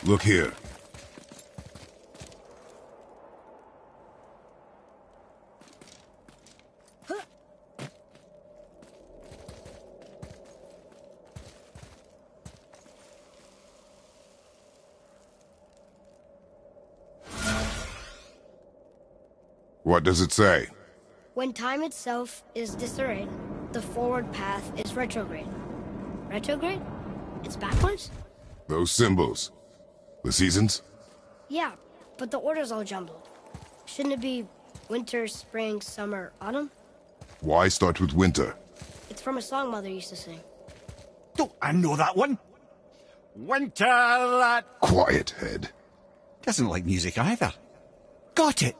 Look here. What does it say? When time itself is disarrayed, the forward path is retrograde. Retrograde? It's backwards? Those symbols. The seasons? Yeah, but the order's all jumbled. Shouldn't it be winter, spring, summer, autumn? Why start with winter? It's from a song Mother used to sing. Don't I know that one? Winter that... Quiet, Head. Doesn't like music either. Got it!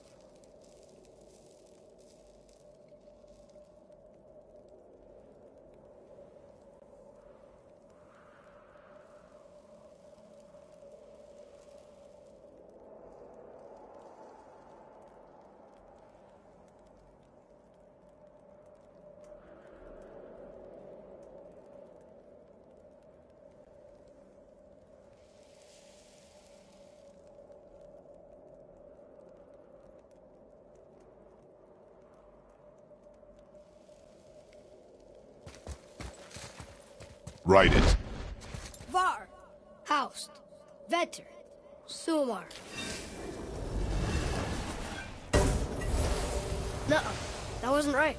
Write it. Var, Haust, Vetter, Sumar. Nuh-uh, that wasn't right.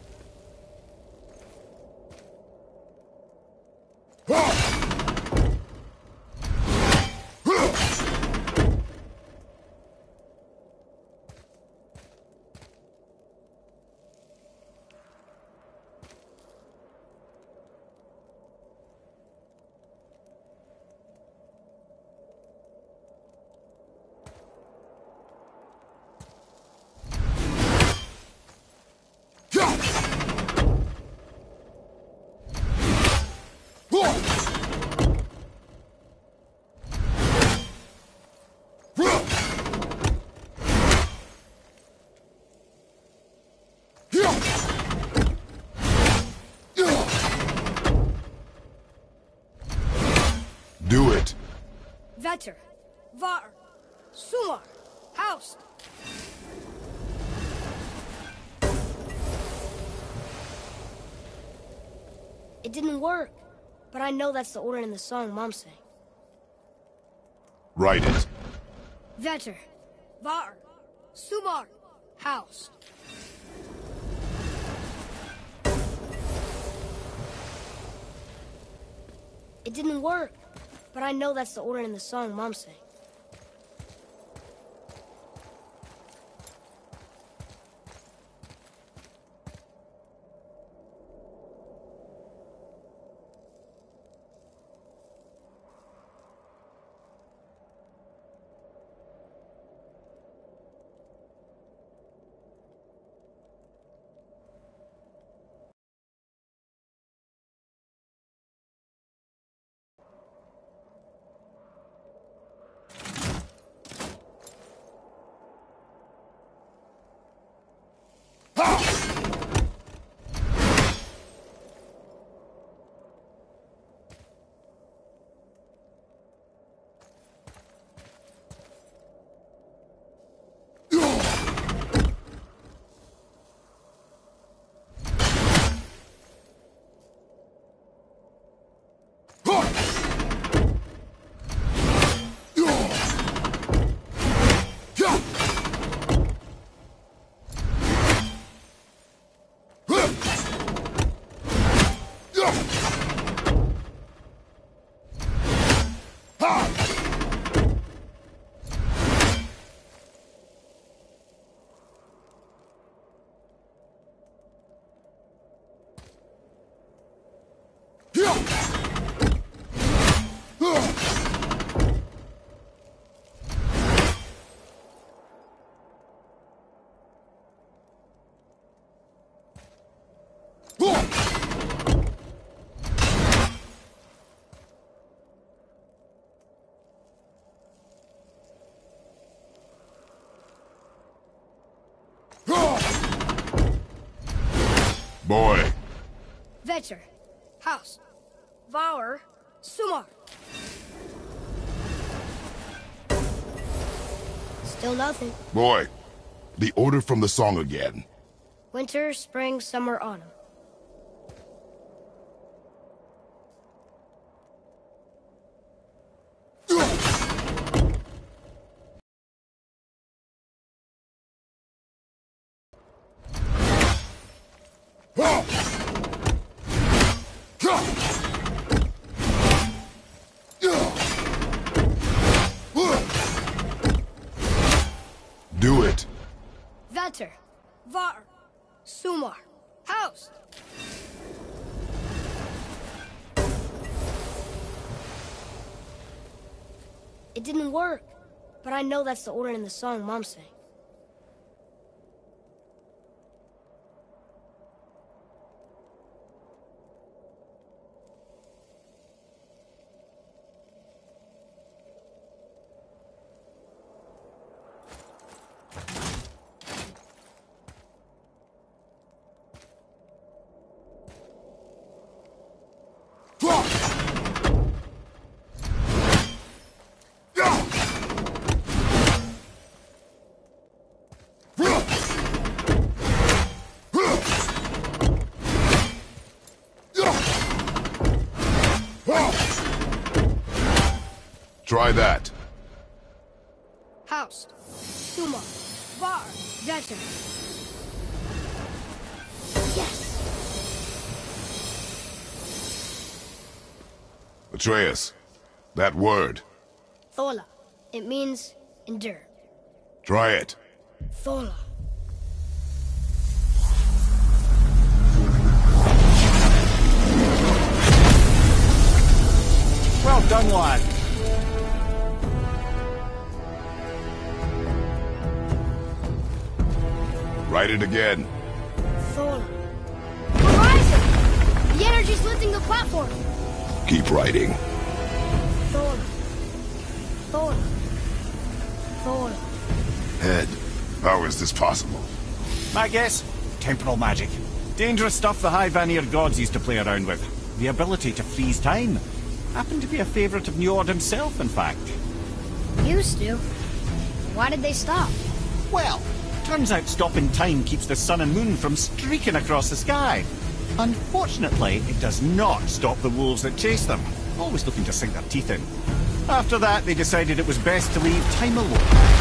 Do it. Vetter, Var, Sumar, Haust. It didn't work, but I know that's the order in the song Mom sang. Write it. Vetter, Var, Sumar, Haust. It didn't work, but I know that's the order in the song Mom sang. Boy. Vetter, Haust, Var, Sumar. Still nothing. Boy, the order from the song again. Winter, spring, summer, autumn. Do it. Vetter, Var, Sumar, Haust. It didn't work, but I know that's the order in the song Mom sang. Try that. Haust, Sumar, Var, Vetter. Yes! Atreus, that word. Thola. It means endure. Try it. Thola. Well done, lad. Write it again. Thola. We're rising! The energy's lifting the platform! Keep writing. Thola. Thola. Thola. Head, how is this possible? My guess? Temporal magic. Dangerous stuff the High Vanir gods used to play around with. The ability to freeze time. Happened to be a favourite of Njord himself, in fact. Used to. Why did they stop? Well, turns out stopping time keeps the sun and moon from streaking across the sky. Unfortunately, it does not stop the wolves that chase them, always looking to sink their teeth in. After that, they decided it was best to leave time alone.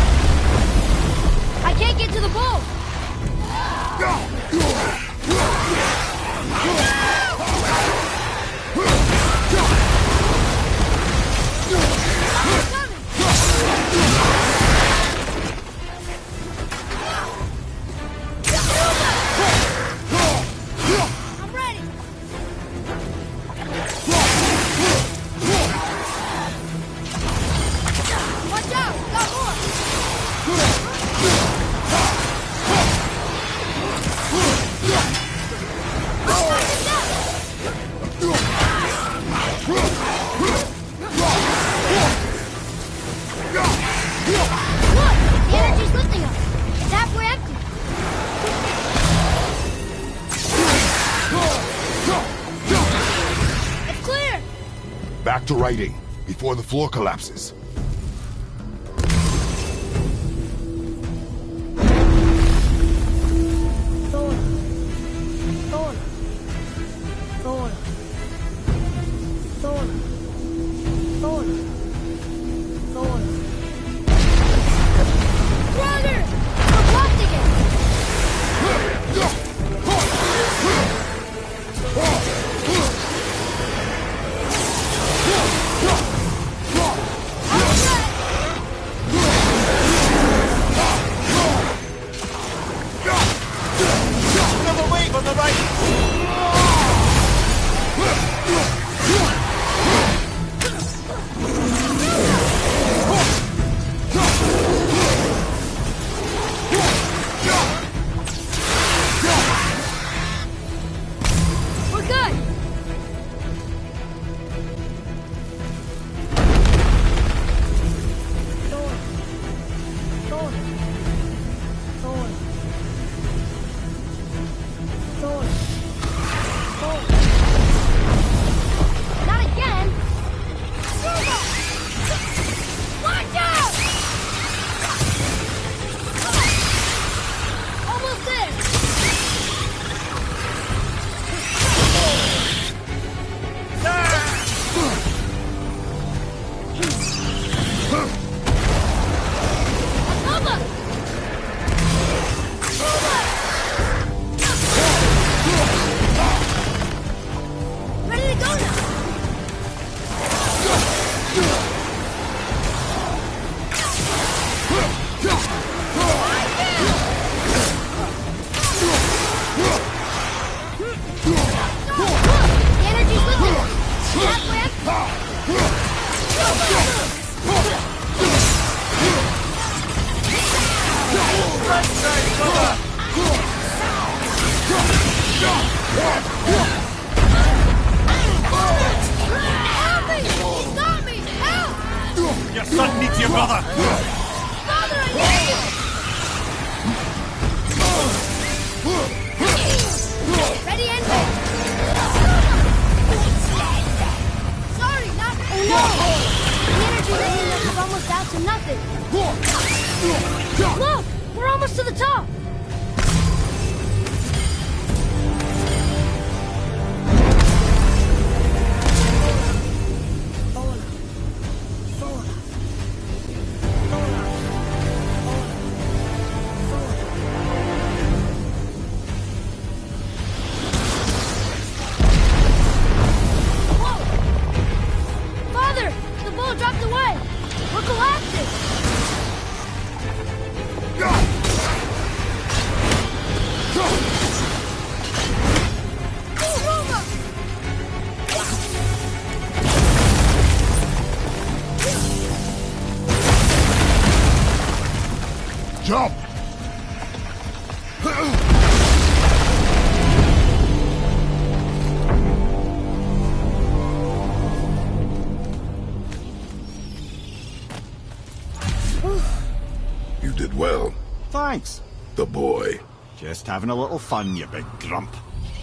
I can't get to the bull! I'm ready! Watch out! Got more! Look! The energy's lifting us! It's halfway empty! It's clear! Back to writing, before the floor collapses. Thor. Thor. Thor. Thor. Thor. Thor. Brother! We're blocked again! How Help me! He got me! Help! Your son needs your brother! Father, I need you! Ready, engine! Sorry, not... Oh, no! The energy rating us is almost down to nothing. Look! We're almost to the top! Jump! You did well. Thanks. The boy. Just having a little fun, you big grump.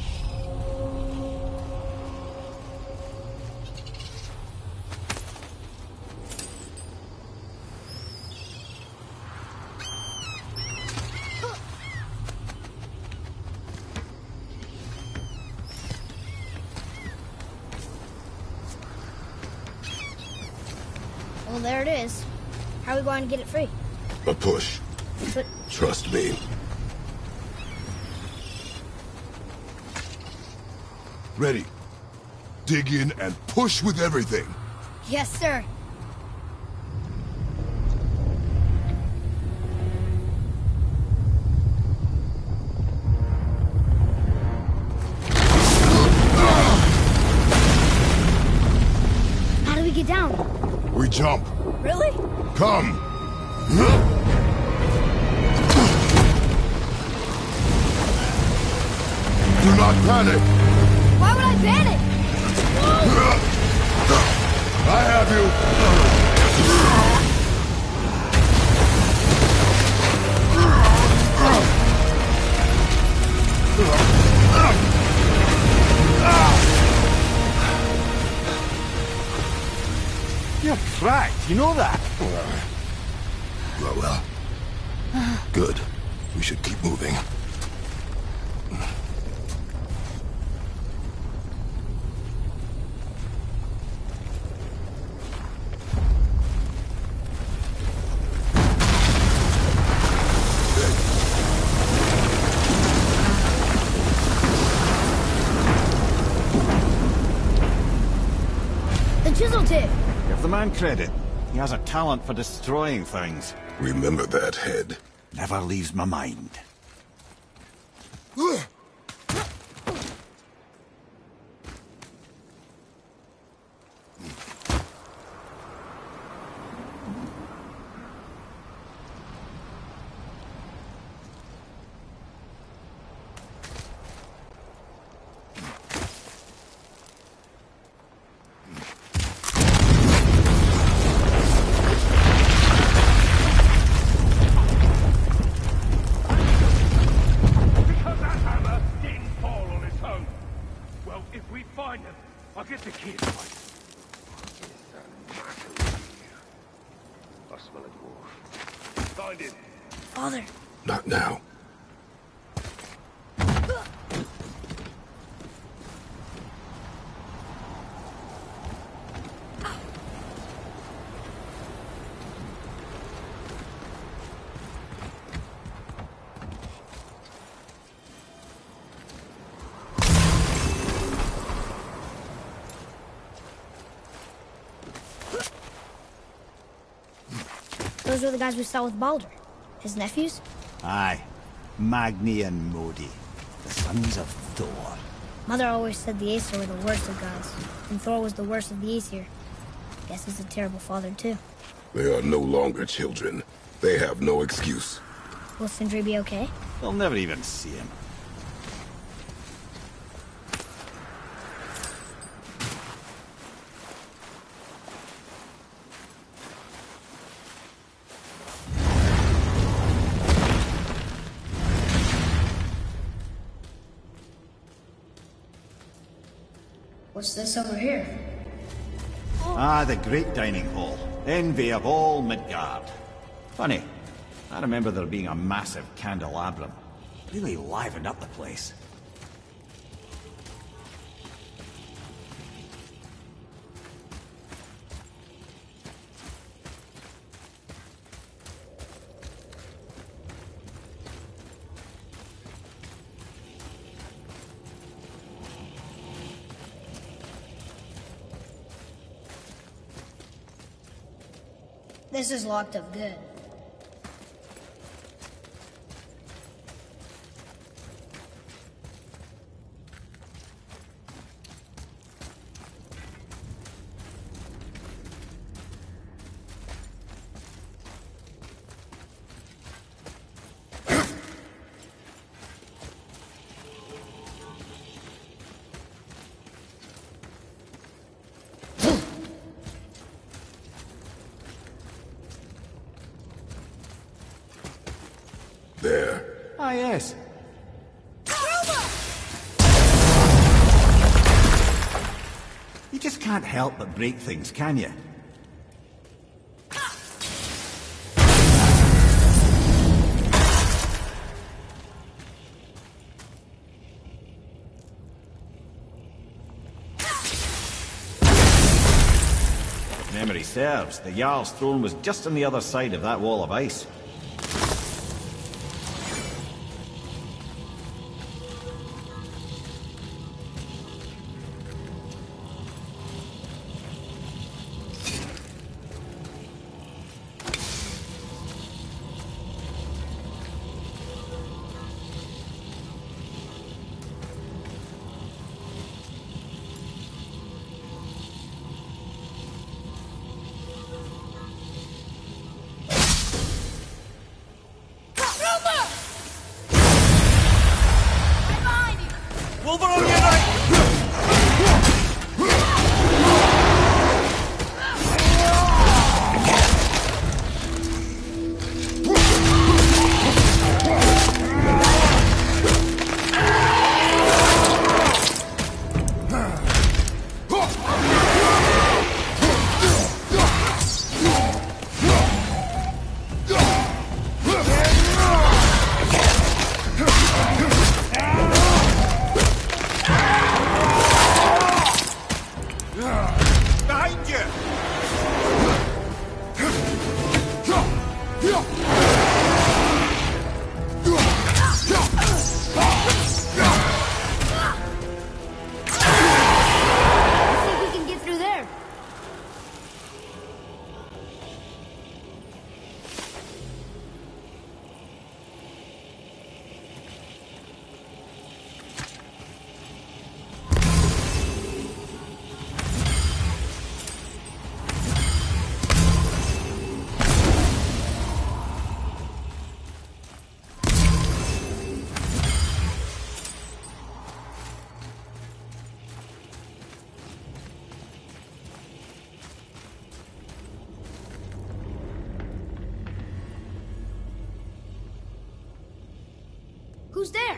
Well, there it is. How are we going to get it free? A push. But Trust me. Ready. Dig in and push with everything. yes, sir. How do we get down? We jump. Really? Come. Do not panic. Why would I panic? I have you. You're cracked, you know that? Well. Good. We should keep moving. The chisel tip. Give the man credit. He has a talent for destroying things. Remember that head. Never leaves my mind. Because that hammer didn't fall on its own. Well, if we find him, I'll get the kid right. I smell a dwarf. Find him. Father. Not now. Those were the guys we saw with Baldur. His nephews? Aye. Magni and Modi. The sons of Thor. Mother always said the Aesir were the worst of gods, and Thor was the worst of the Aesir. Guess he's a terrible father, too. They are no longer children. They have no excuse. Will Sindri be okay? They'll never even see him. What's this over here? Ah, the great dining hall. Envy of all Midgard. Funny, I remember there being a massive candelabrum. Really livened up the place. This is locked up good. There. Ah, yes. You just can't help but break things, can you? If memory serves, the Jarl's throne was just on the other side of that wall of ice. Who's there?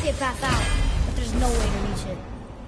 see a path out, but there's no way to reach it.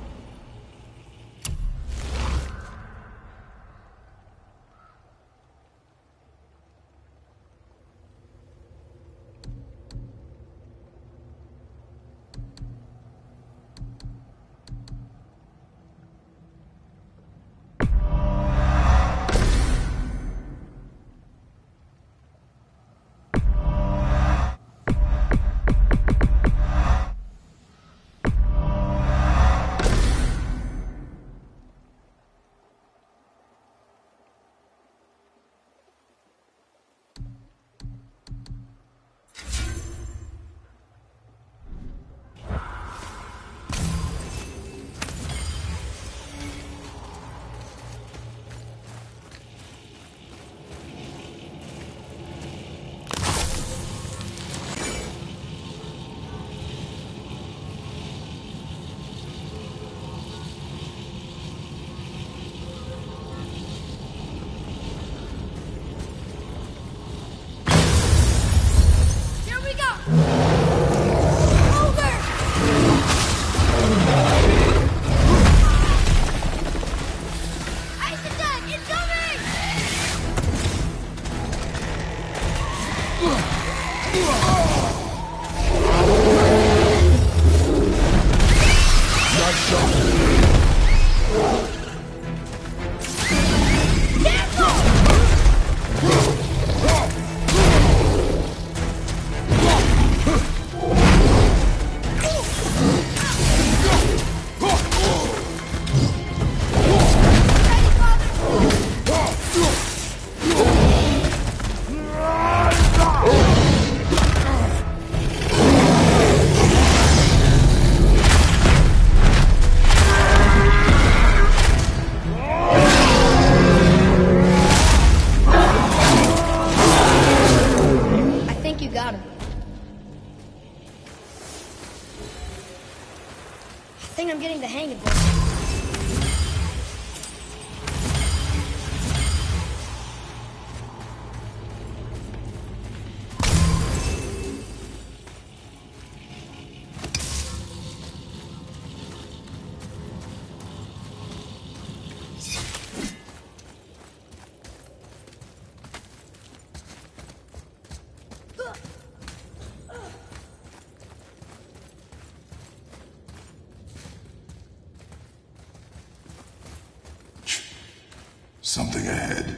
Something ahead.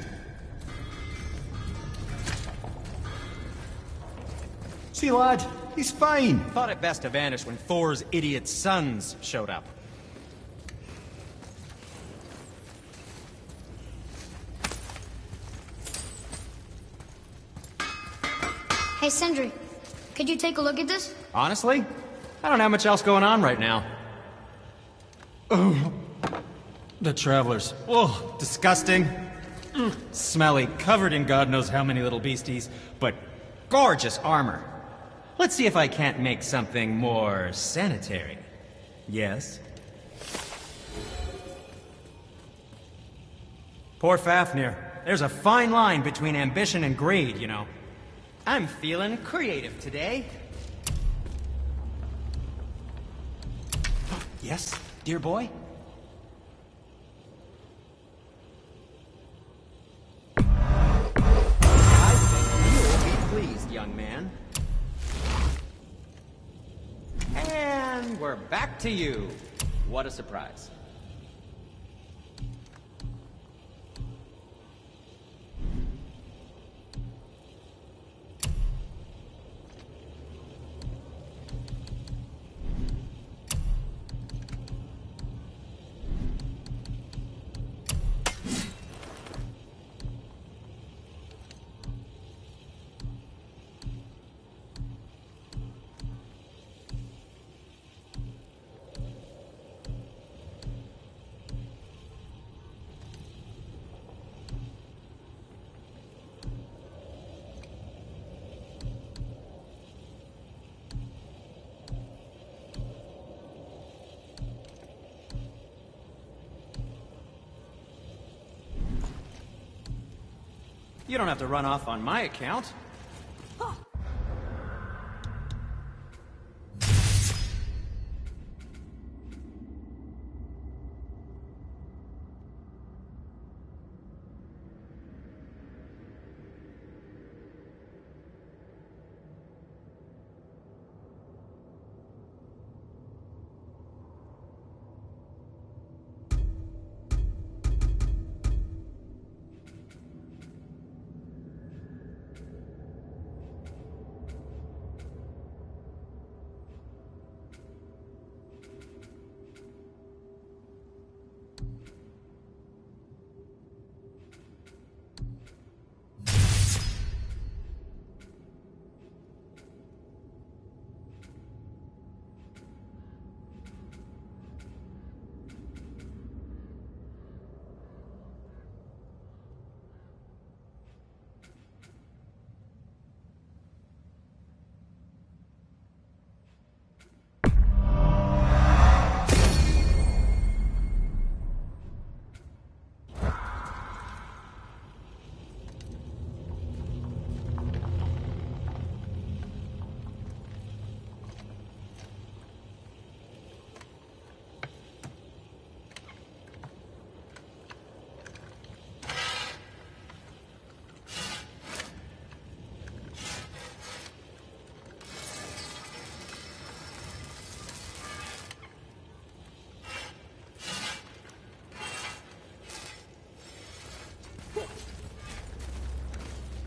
See, lad, he's fine. Thought it best to vanish when Thor's idiot sons showed up. Hey, Sindri, could you take a look at this? Honestly, I don't have much else going on right now. Oh, the Travelers. Oh, disgusting. Smelly, covered in God knows how many little beasties, but gorgeous armor. Let's see if I can't make something more sanitary. Yes? Poor Fafnir. There's a fine line between ambition and greed, you know. I'm feeling creative today. Yes, dear boy? I think you'll be pleased, young man. And we're back to you. What a surprise. You don't have to run off on my account.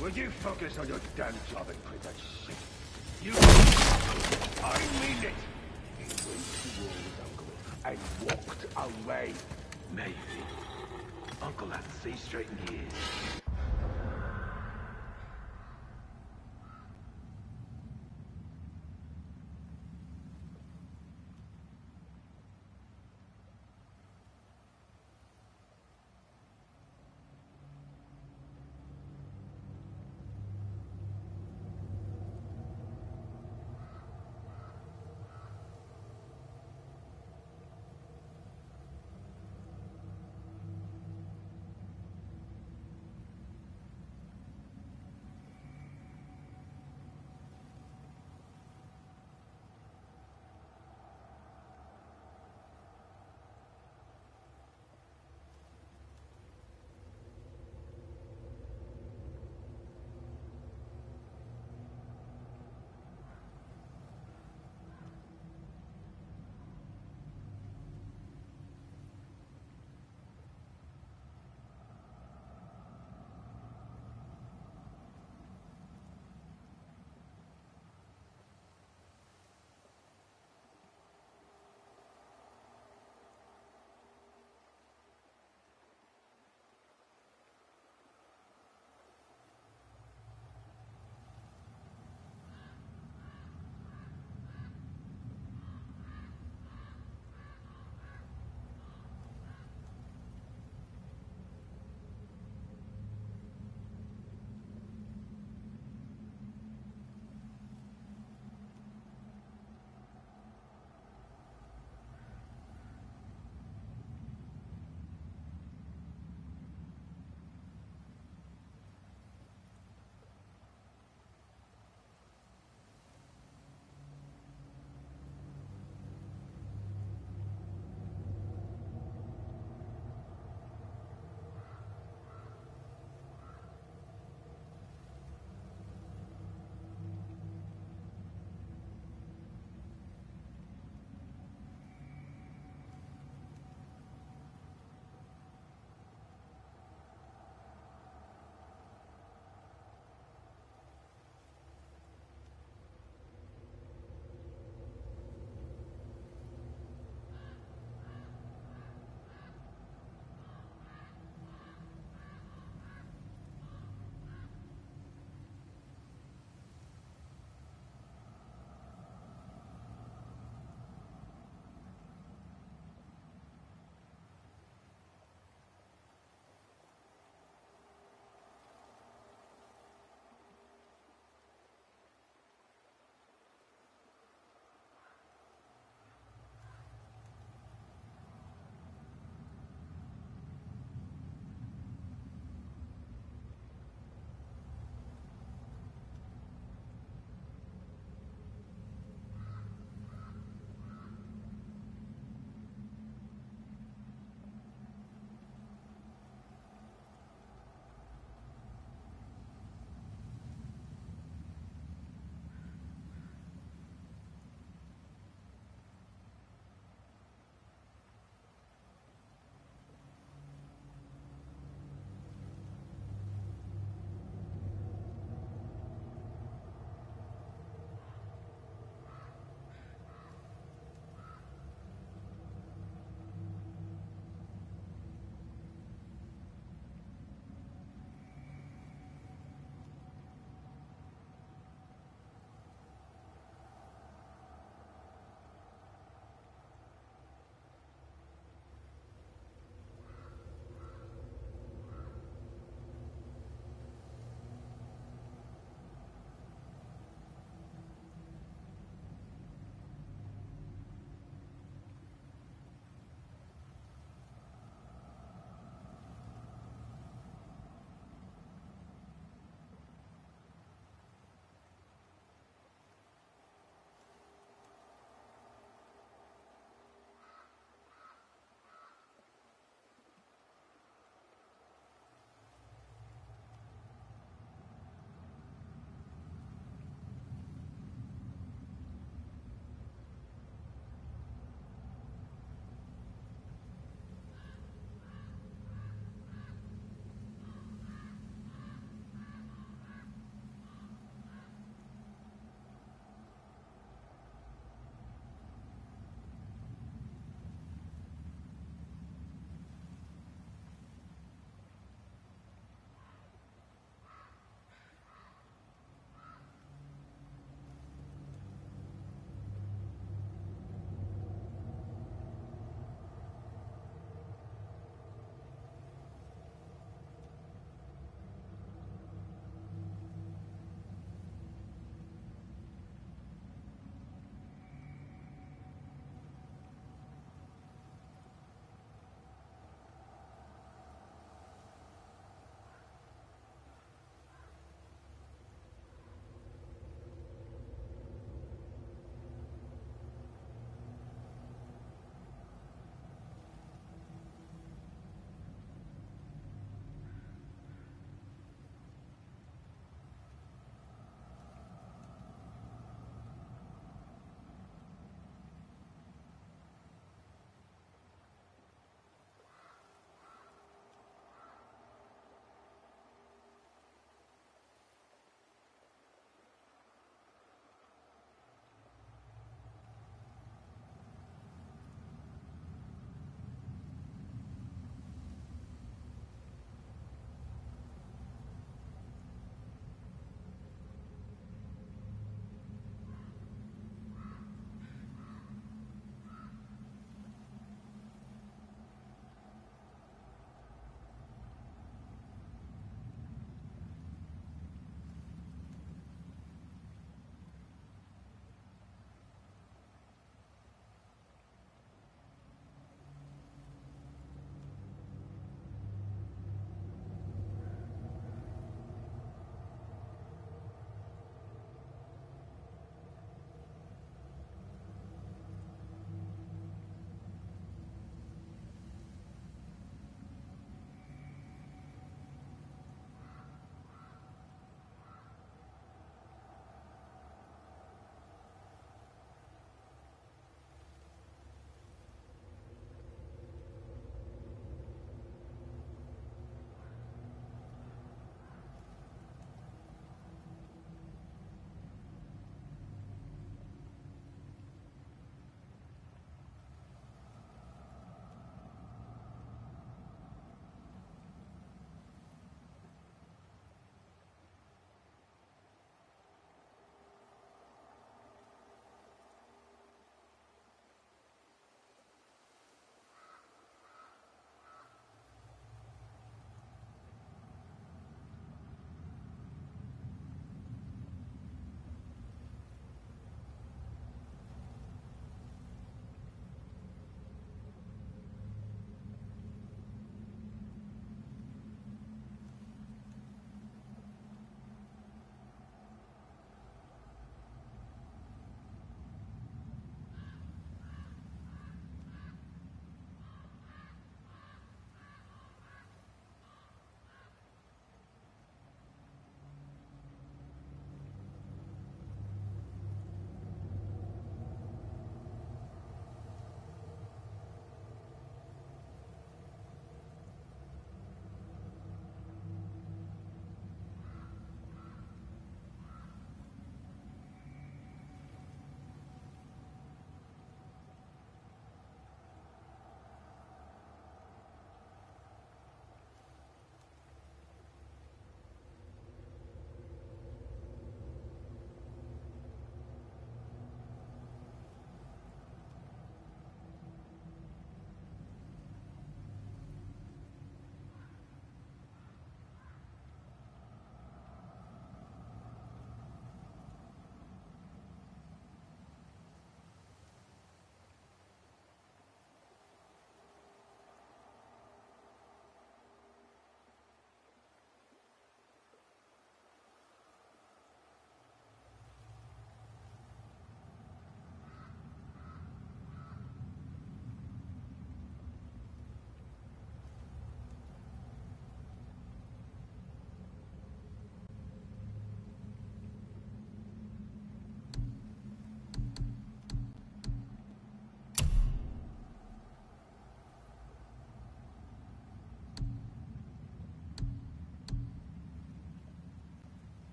Will you focus on your damn job and quit that shit? You... I mean it! He went towards Uncle and walked away. Maybe. Uncle had to see straight in the ears.